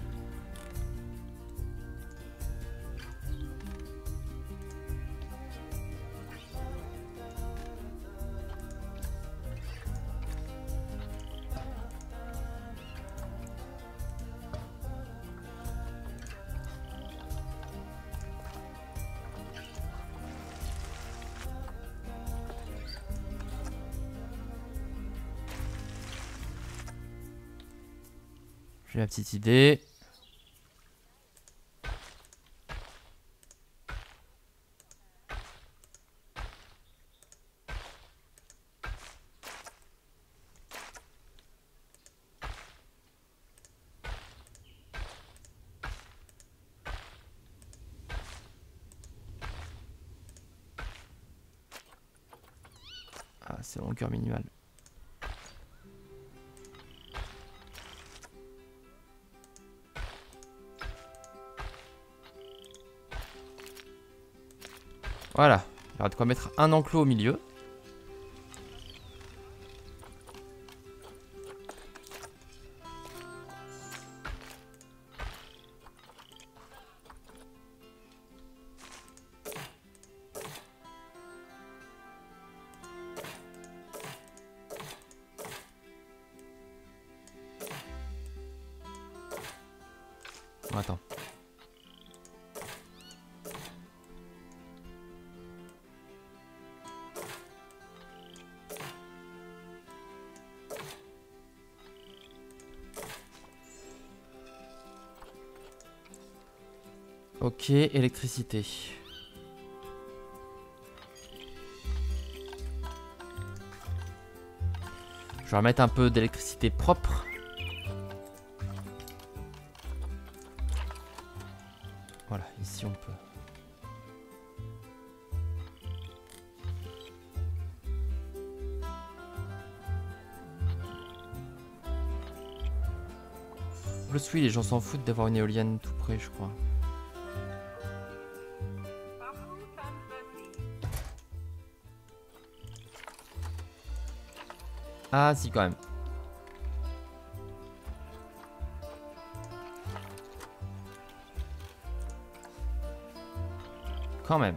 J'ai ma petite idée. Ah, c'est mon cœur minimal. Voilà, il y aura de quoi mettre un enclos au milieu. Attends. Ok, électricité. Je vais remettre un peu d'électricité propre. Voilà, ici on peut. Le oui, les gens s'en foutent d'avoir une éolienne tout près, je crois. Ah si, quand même. Quand même.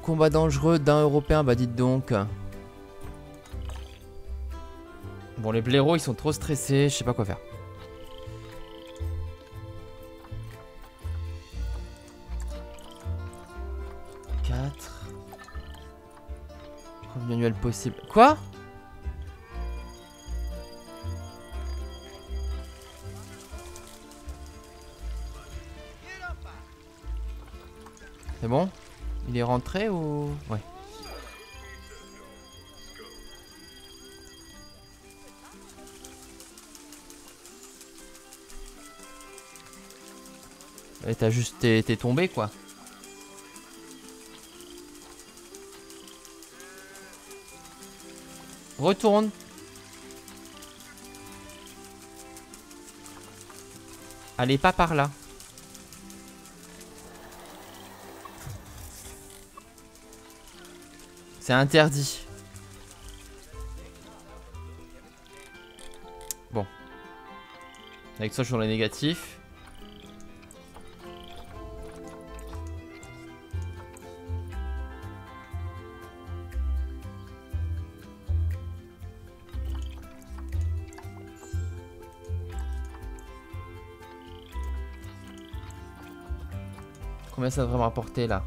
combat dangereux d'un Européen, bah dites donc. Bon, les blaireaux, ils sont trop stressés, je sais pas quoi faire. Premier annuel possible. Quoi? C'est bon? Il est rentré ou... Ouais. Et t'as juste... T'es tombé quoi. Retourne. Allez pas par là. C'est interdit. Bon. Avec ça sur les négatifs. Combien ça devrait me rapporter là?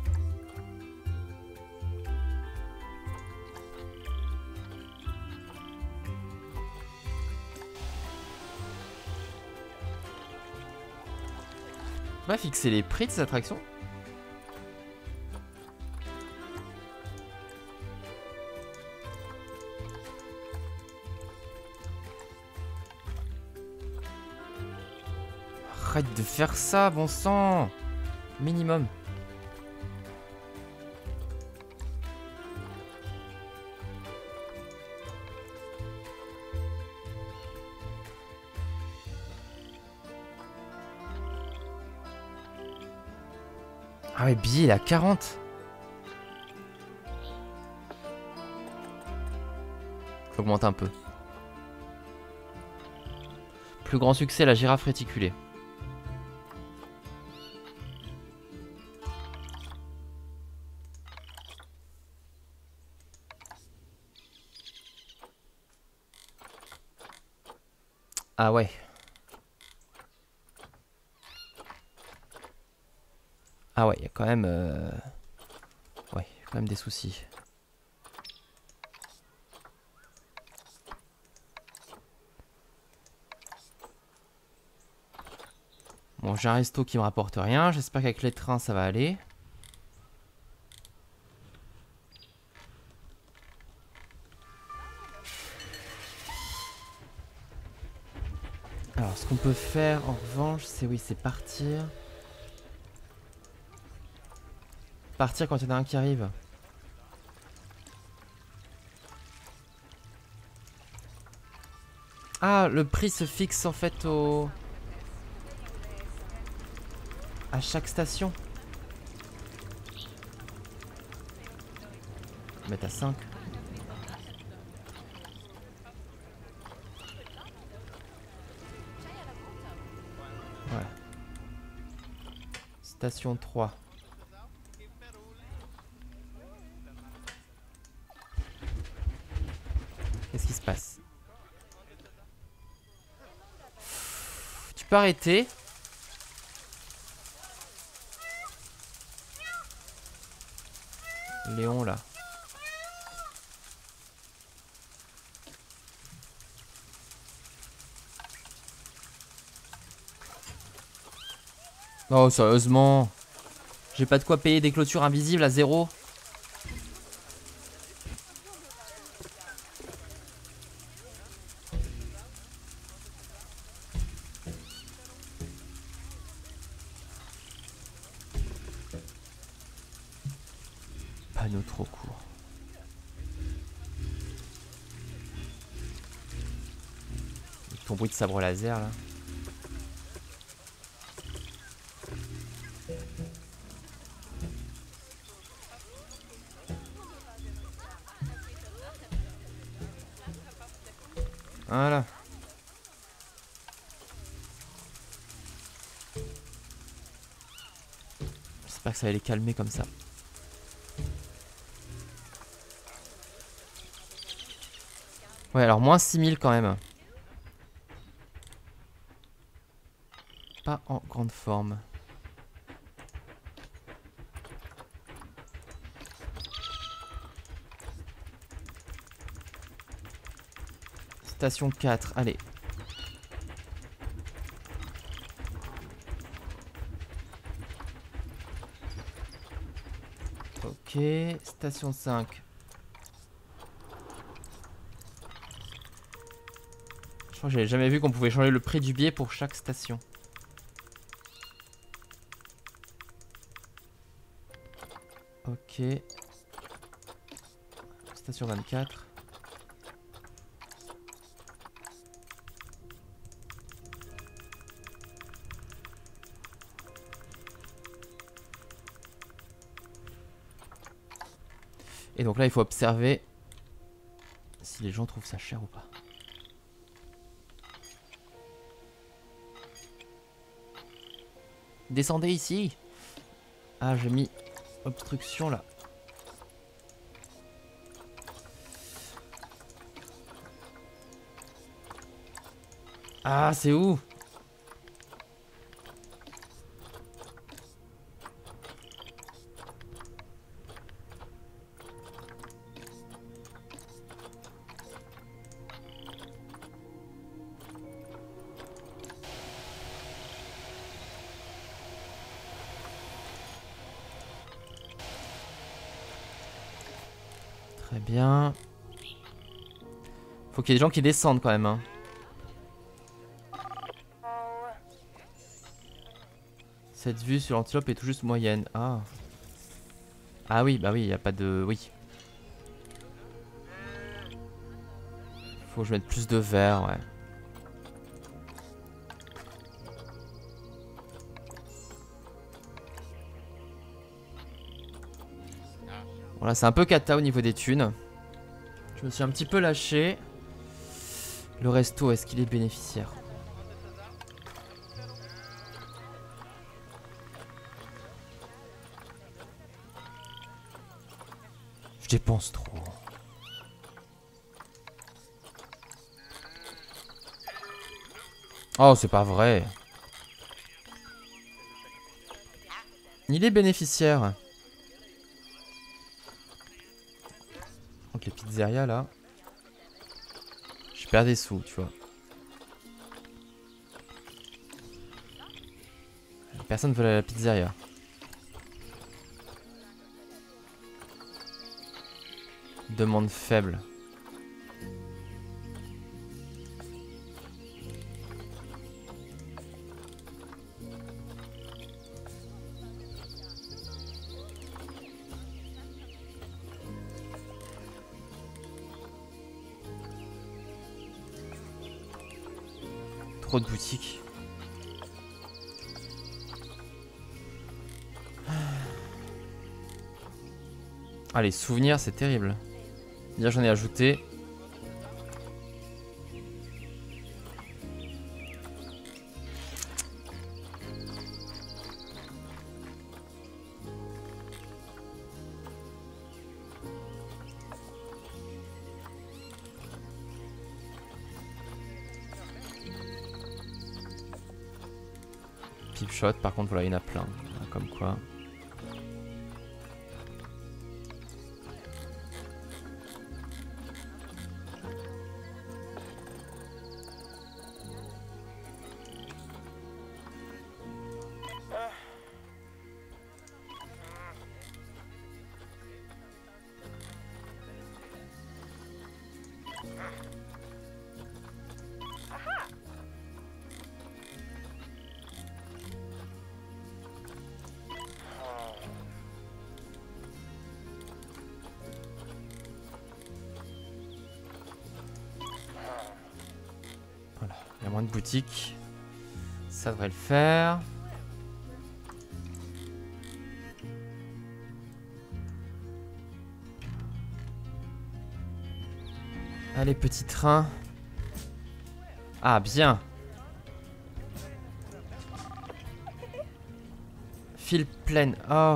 On va fixer les prix de ces attractions. Arrête de faire ça, bon sang. Minimum. Ah ouais, billet il est à 40. Faut augmenter un peu. Plus grand succès, la girafe réticulée. Ah ouais. Ah ouais, il y a quand même... Ouais, il y a quand même des soucis. Bon, j'ai un resto qui me rapporte rien. J'espère qu'avec les trains, ça va aller. Alors, ce qu'on peut faire, en revanche, c'est oui, c'est partir. Partir quand il y en a un qui arrive. Ah, le prix se fixe en fait au... à chaque station. Mettre à 5. Voilà. Station 3. Qu'est-ce qui se passe? Tu peux arrêter? Léon là. Oh sérieusement. J'ai pas de quoi payer des clôtures invisibles à 0. Panneau trop court. Ton bruit de sabre laser là. Voilà. J'espère que ça va les calmer comme ça. Ouais, alors moins 6000 quand même. Pas en grande forme. Station 4, allez. Ok, station 5. Je crois que j'avais jamais vu qu'on pouvait changer le prix du billet pour chaque station. Ok. Station 24. Et donc là, il faut observer si les gens trouvent ça cher ou pas. Descendez ici. Ah, j'ai mis obstruction là. Ah, c'est où? Très bien. Faut qu'il y ait des gens qui descendent quand même, hein. Cette vue sur l'antilope est tout juste moyenne. Ah. Ah oui, bah oui, il n'y a pas de... Oui. Faut que je mette plus de verre, ouais. Voilà, c'est un peu cata au niveau des thunes. Je me suis un petit peu lâché. Le resto, est-ce qu'il est bénéficiaire? Je dépense trop. Oh, c'est pas vrai. Il est bénéficiaire. Donc les pizzerias là. Je perds des sous, tu vois. Personne ne veut aller à la pizzeria. Demande faible. Trop de boutiques. Ah, les souvenirs, c'est terrible. Bien, j'en ai ajouté. Pip shot, par contre, voilà, il y en a plein. Comme quoi. Voilà, il y a moins de boutiques. Ça devrait le faire. Allez, petit train. Ah, bien. File pleine. Oh.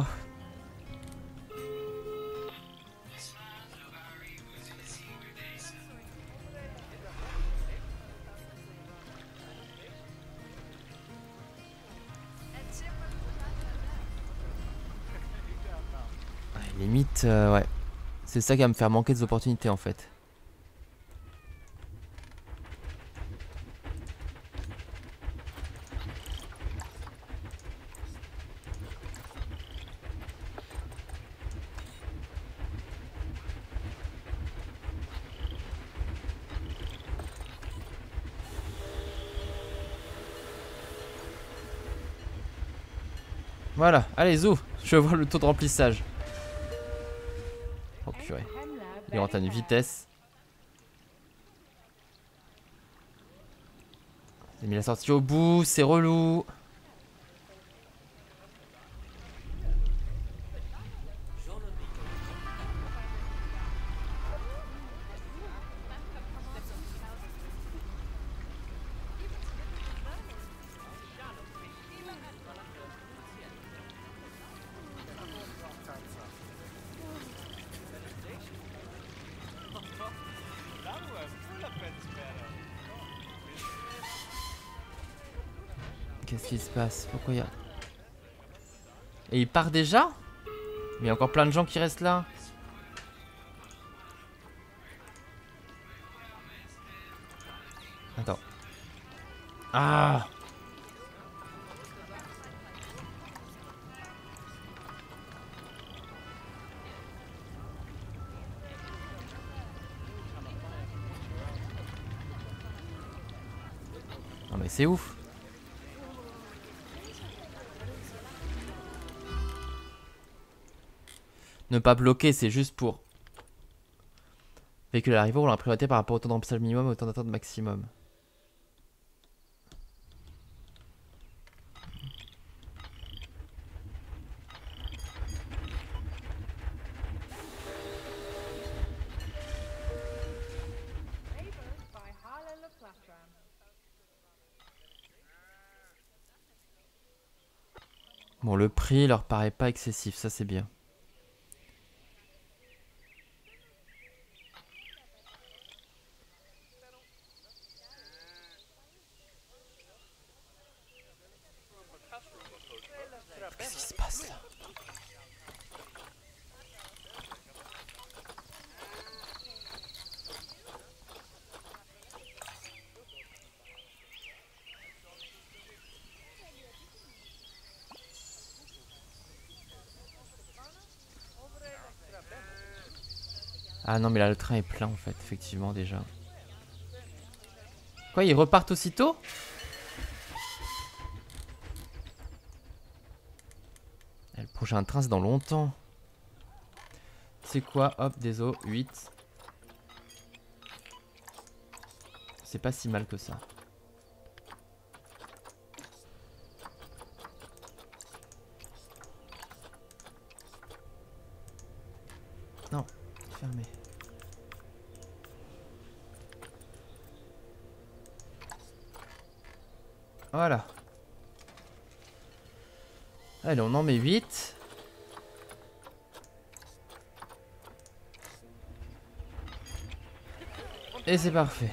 Limite, ouais. C'est ça qui va me faire manquer des opportunités en fait. Voilà, allez zou, je vois le taux de remplissage. Oh purée, il rentre à une vitesse. J'ai mis la sortie au bout, c'est relou. Qu'est-ce qui se passe? Pourquoi il y a... Et il part déjà? Mais il y a encore plein de gens qui restent là. Attends. Ah! Non mais c'est ouf. Ne pas bloquer, c'est juste pour... Véhicule à l'arrivée ou la priorité par rapport au temps d'emplissage minimum et au temps d'attente maximum. Bon, le prix leur paraît pas excessif, ça c'est bien. Qu'est-ce qui se passe là? Ah non mais là le train est plein en fait, effectivement déjà. Quoi, ils repartent aussitôt? Le prochain train c'est dans longtemps. C'est quoi? Hop, désolé, 8. C'est pas si mal que ça. Non, fermé. Voilà. Allez, on en met 8. Et c'est parfait.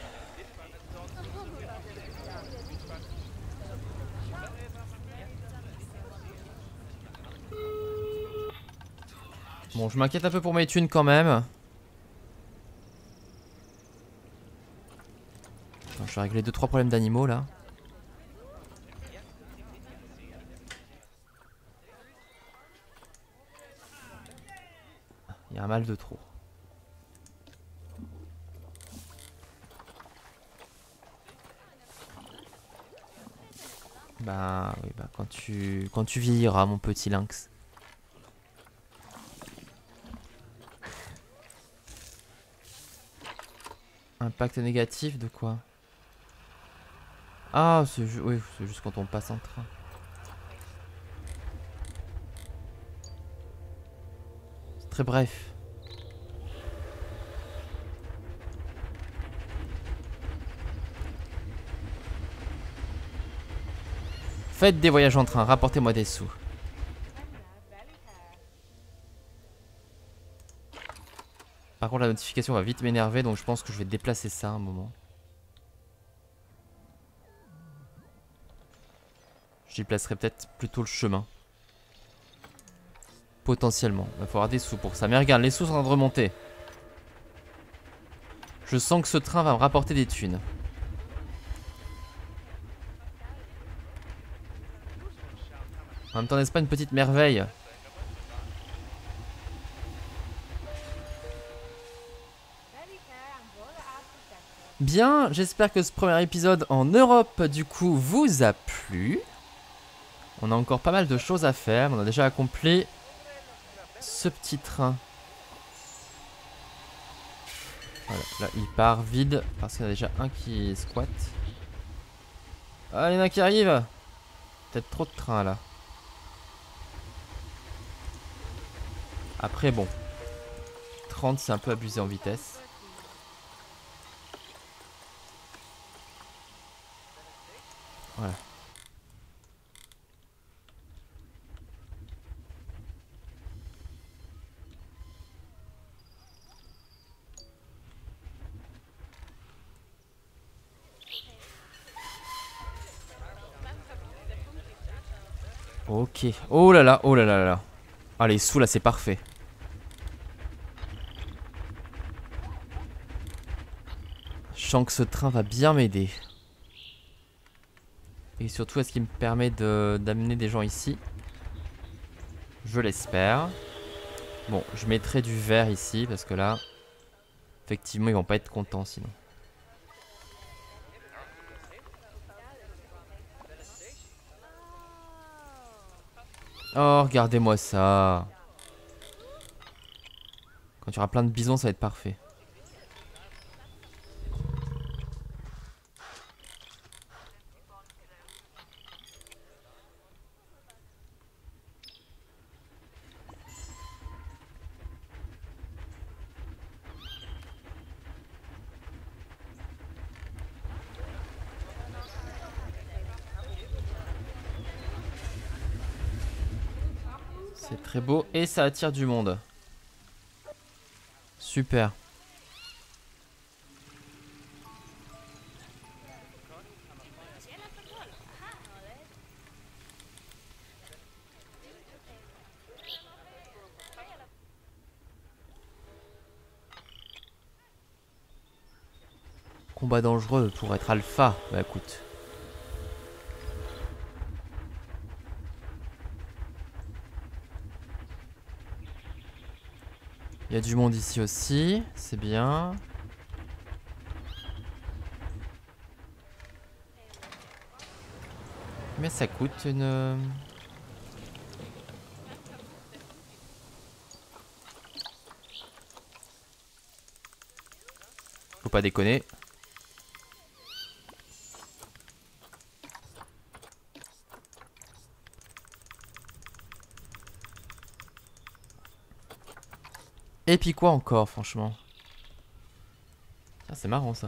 Bon, je m'inquiète un peu pour mes thunes quand même. Attends, je vais régler 2-3 problèmes d'animaux là. Il y a un mal de trop. Bah oui, bah quand tu vieilliras mon petit lynx. Impact négatif de quoi? Ah, oui, c'est juste quand on passe en train. C'est très bref. Faites des voyages en train, rapportez-moi des sous. Par contre la notification va vite m'énerver, donc je pense que je vais déplacer ça un moment. Je déplacerai peut-être plutôt le chemin. Potentiellement. Il va falloir des sous pour ça. Mais regarde, les sous sont en train de remonter. Je sens que ce train va me rapporter des thunes. En même temps, n'est-ce pas une petite merveille? Bien, j'espère que ce premier épisode en Europe, du coup, vous a plu. On a encore pas mal de choses à faire. On a déjà accompli ce petit train. Voilà, là, il part vide parce qu'il y en a déjà un qui squatte. Ah, il y en a un qui arrive. Peut-être trop de trains, là. Après, bon. 30, c'est un peu abusé en vitesse. Voilà. Ok. Oh là là, oh là là là là. Ah, les sous là, c'est parfait. Je sens que ce train va bien m'aider. Et surtout, est-ce qu'il me permet d'amener des gens ici? Je l'espère. Bon, je mettrai du verre ici parce que là, effectivement, ils vont pas être contents sinon. Oh, regardez-moi ça. Quand il y aura plein de bisons, ça va être parfait. C'est très beau et ça attire du monde. Super. Combat dangereux pour être alpha. Bah écoute. Il y a du monde ici aussi, c'est bien. Mais ça coûte une... Faut pas déconner. Et puis quoi encore, franchement? Ah, c'est marrant ça.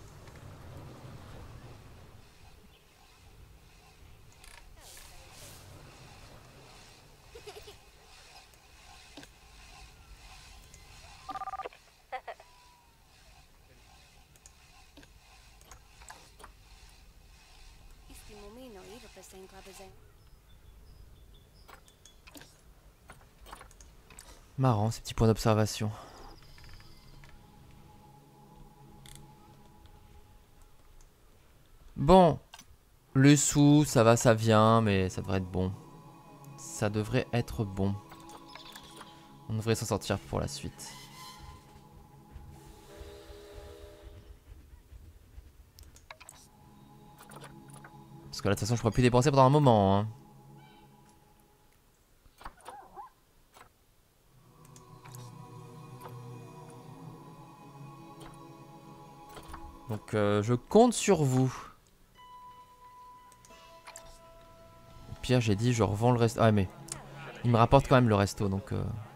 Marrant ces petits points d'observation. Bon, le sous, ça va, ça vient, mais ça devrait être bon. Ça devrait être bon. On devrait s'en sortir pour la suite. Parce que là, de toute façon, je pourrais plus dépenser pendant un moment, hein. Donc, je compte sur vous. Au pire, j'ai dit, je revends le resto. Ah, mais il me rapporte quand même le resto, donc...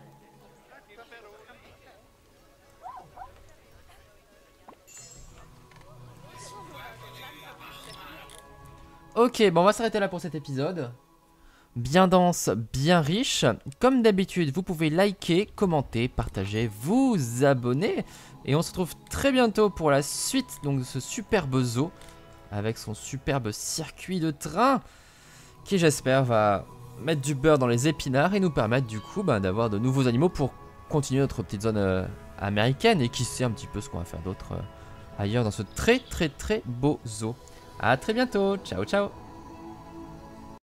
Ok, bon, on va s'arrêter là pour cet épisode. Bien dense, bien riche. Comme d'habitude, vous pouvez liker, commenter, partager, vous abonner. Et on se retrouve très bientôt pour la suite donc, de ce superbe zoo. Avec son superbe circuit de train. Qui j'espère va mettre du beurre dans les épinards et nous permettre du coup d'avoir de nouveaux animaux pour continuer notre petite zone américaine et qui sait un petit peu ce qu'on va faire d'autre ailleurs dans ce très beau zoo. A très bientôt, ciao ciao.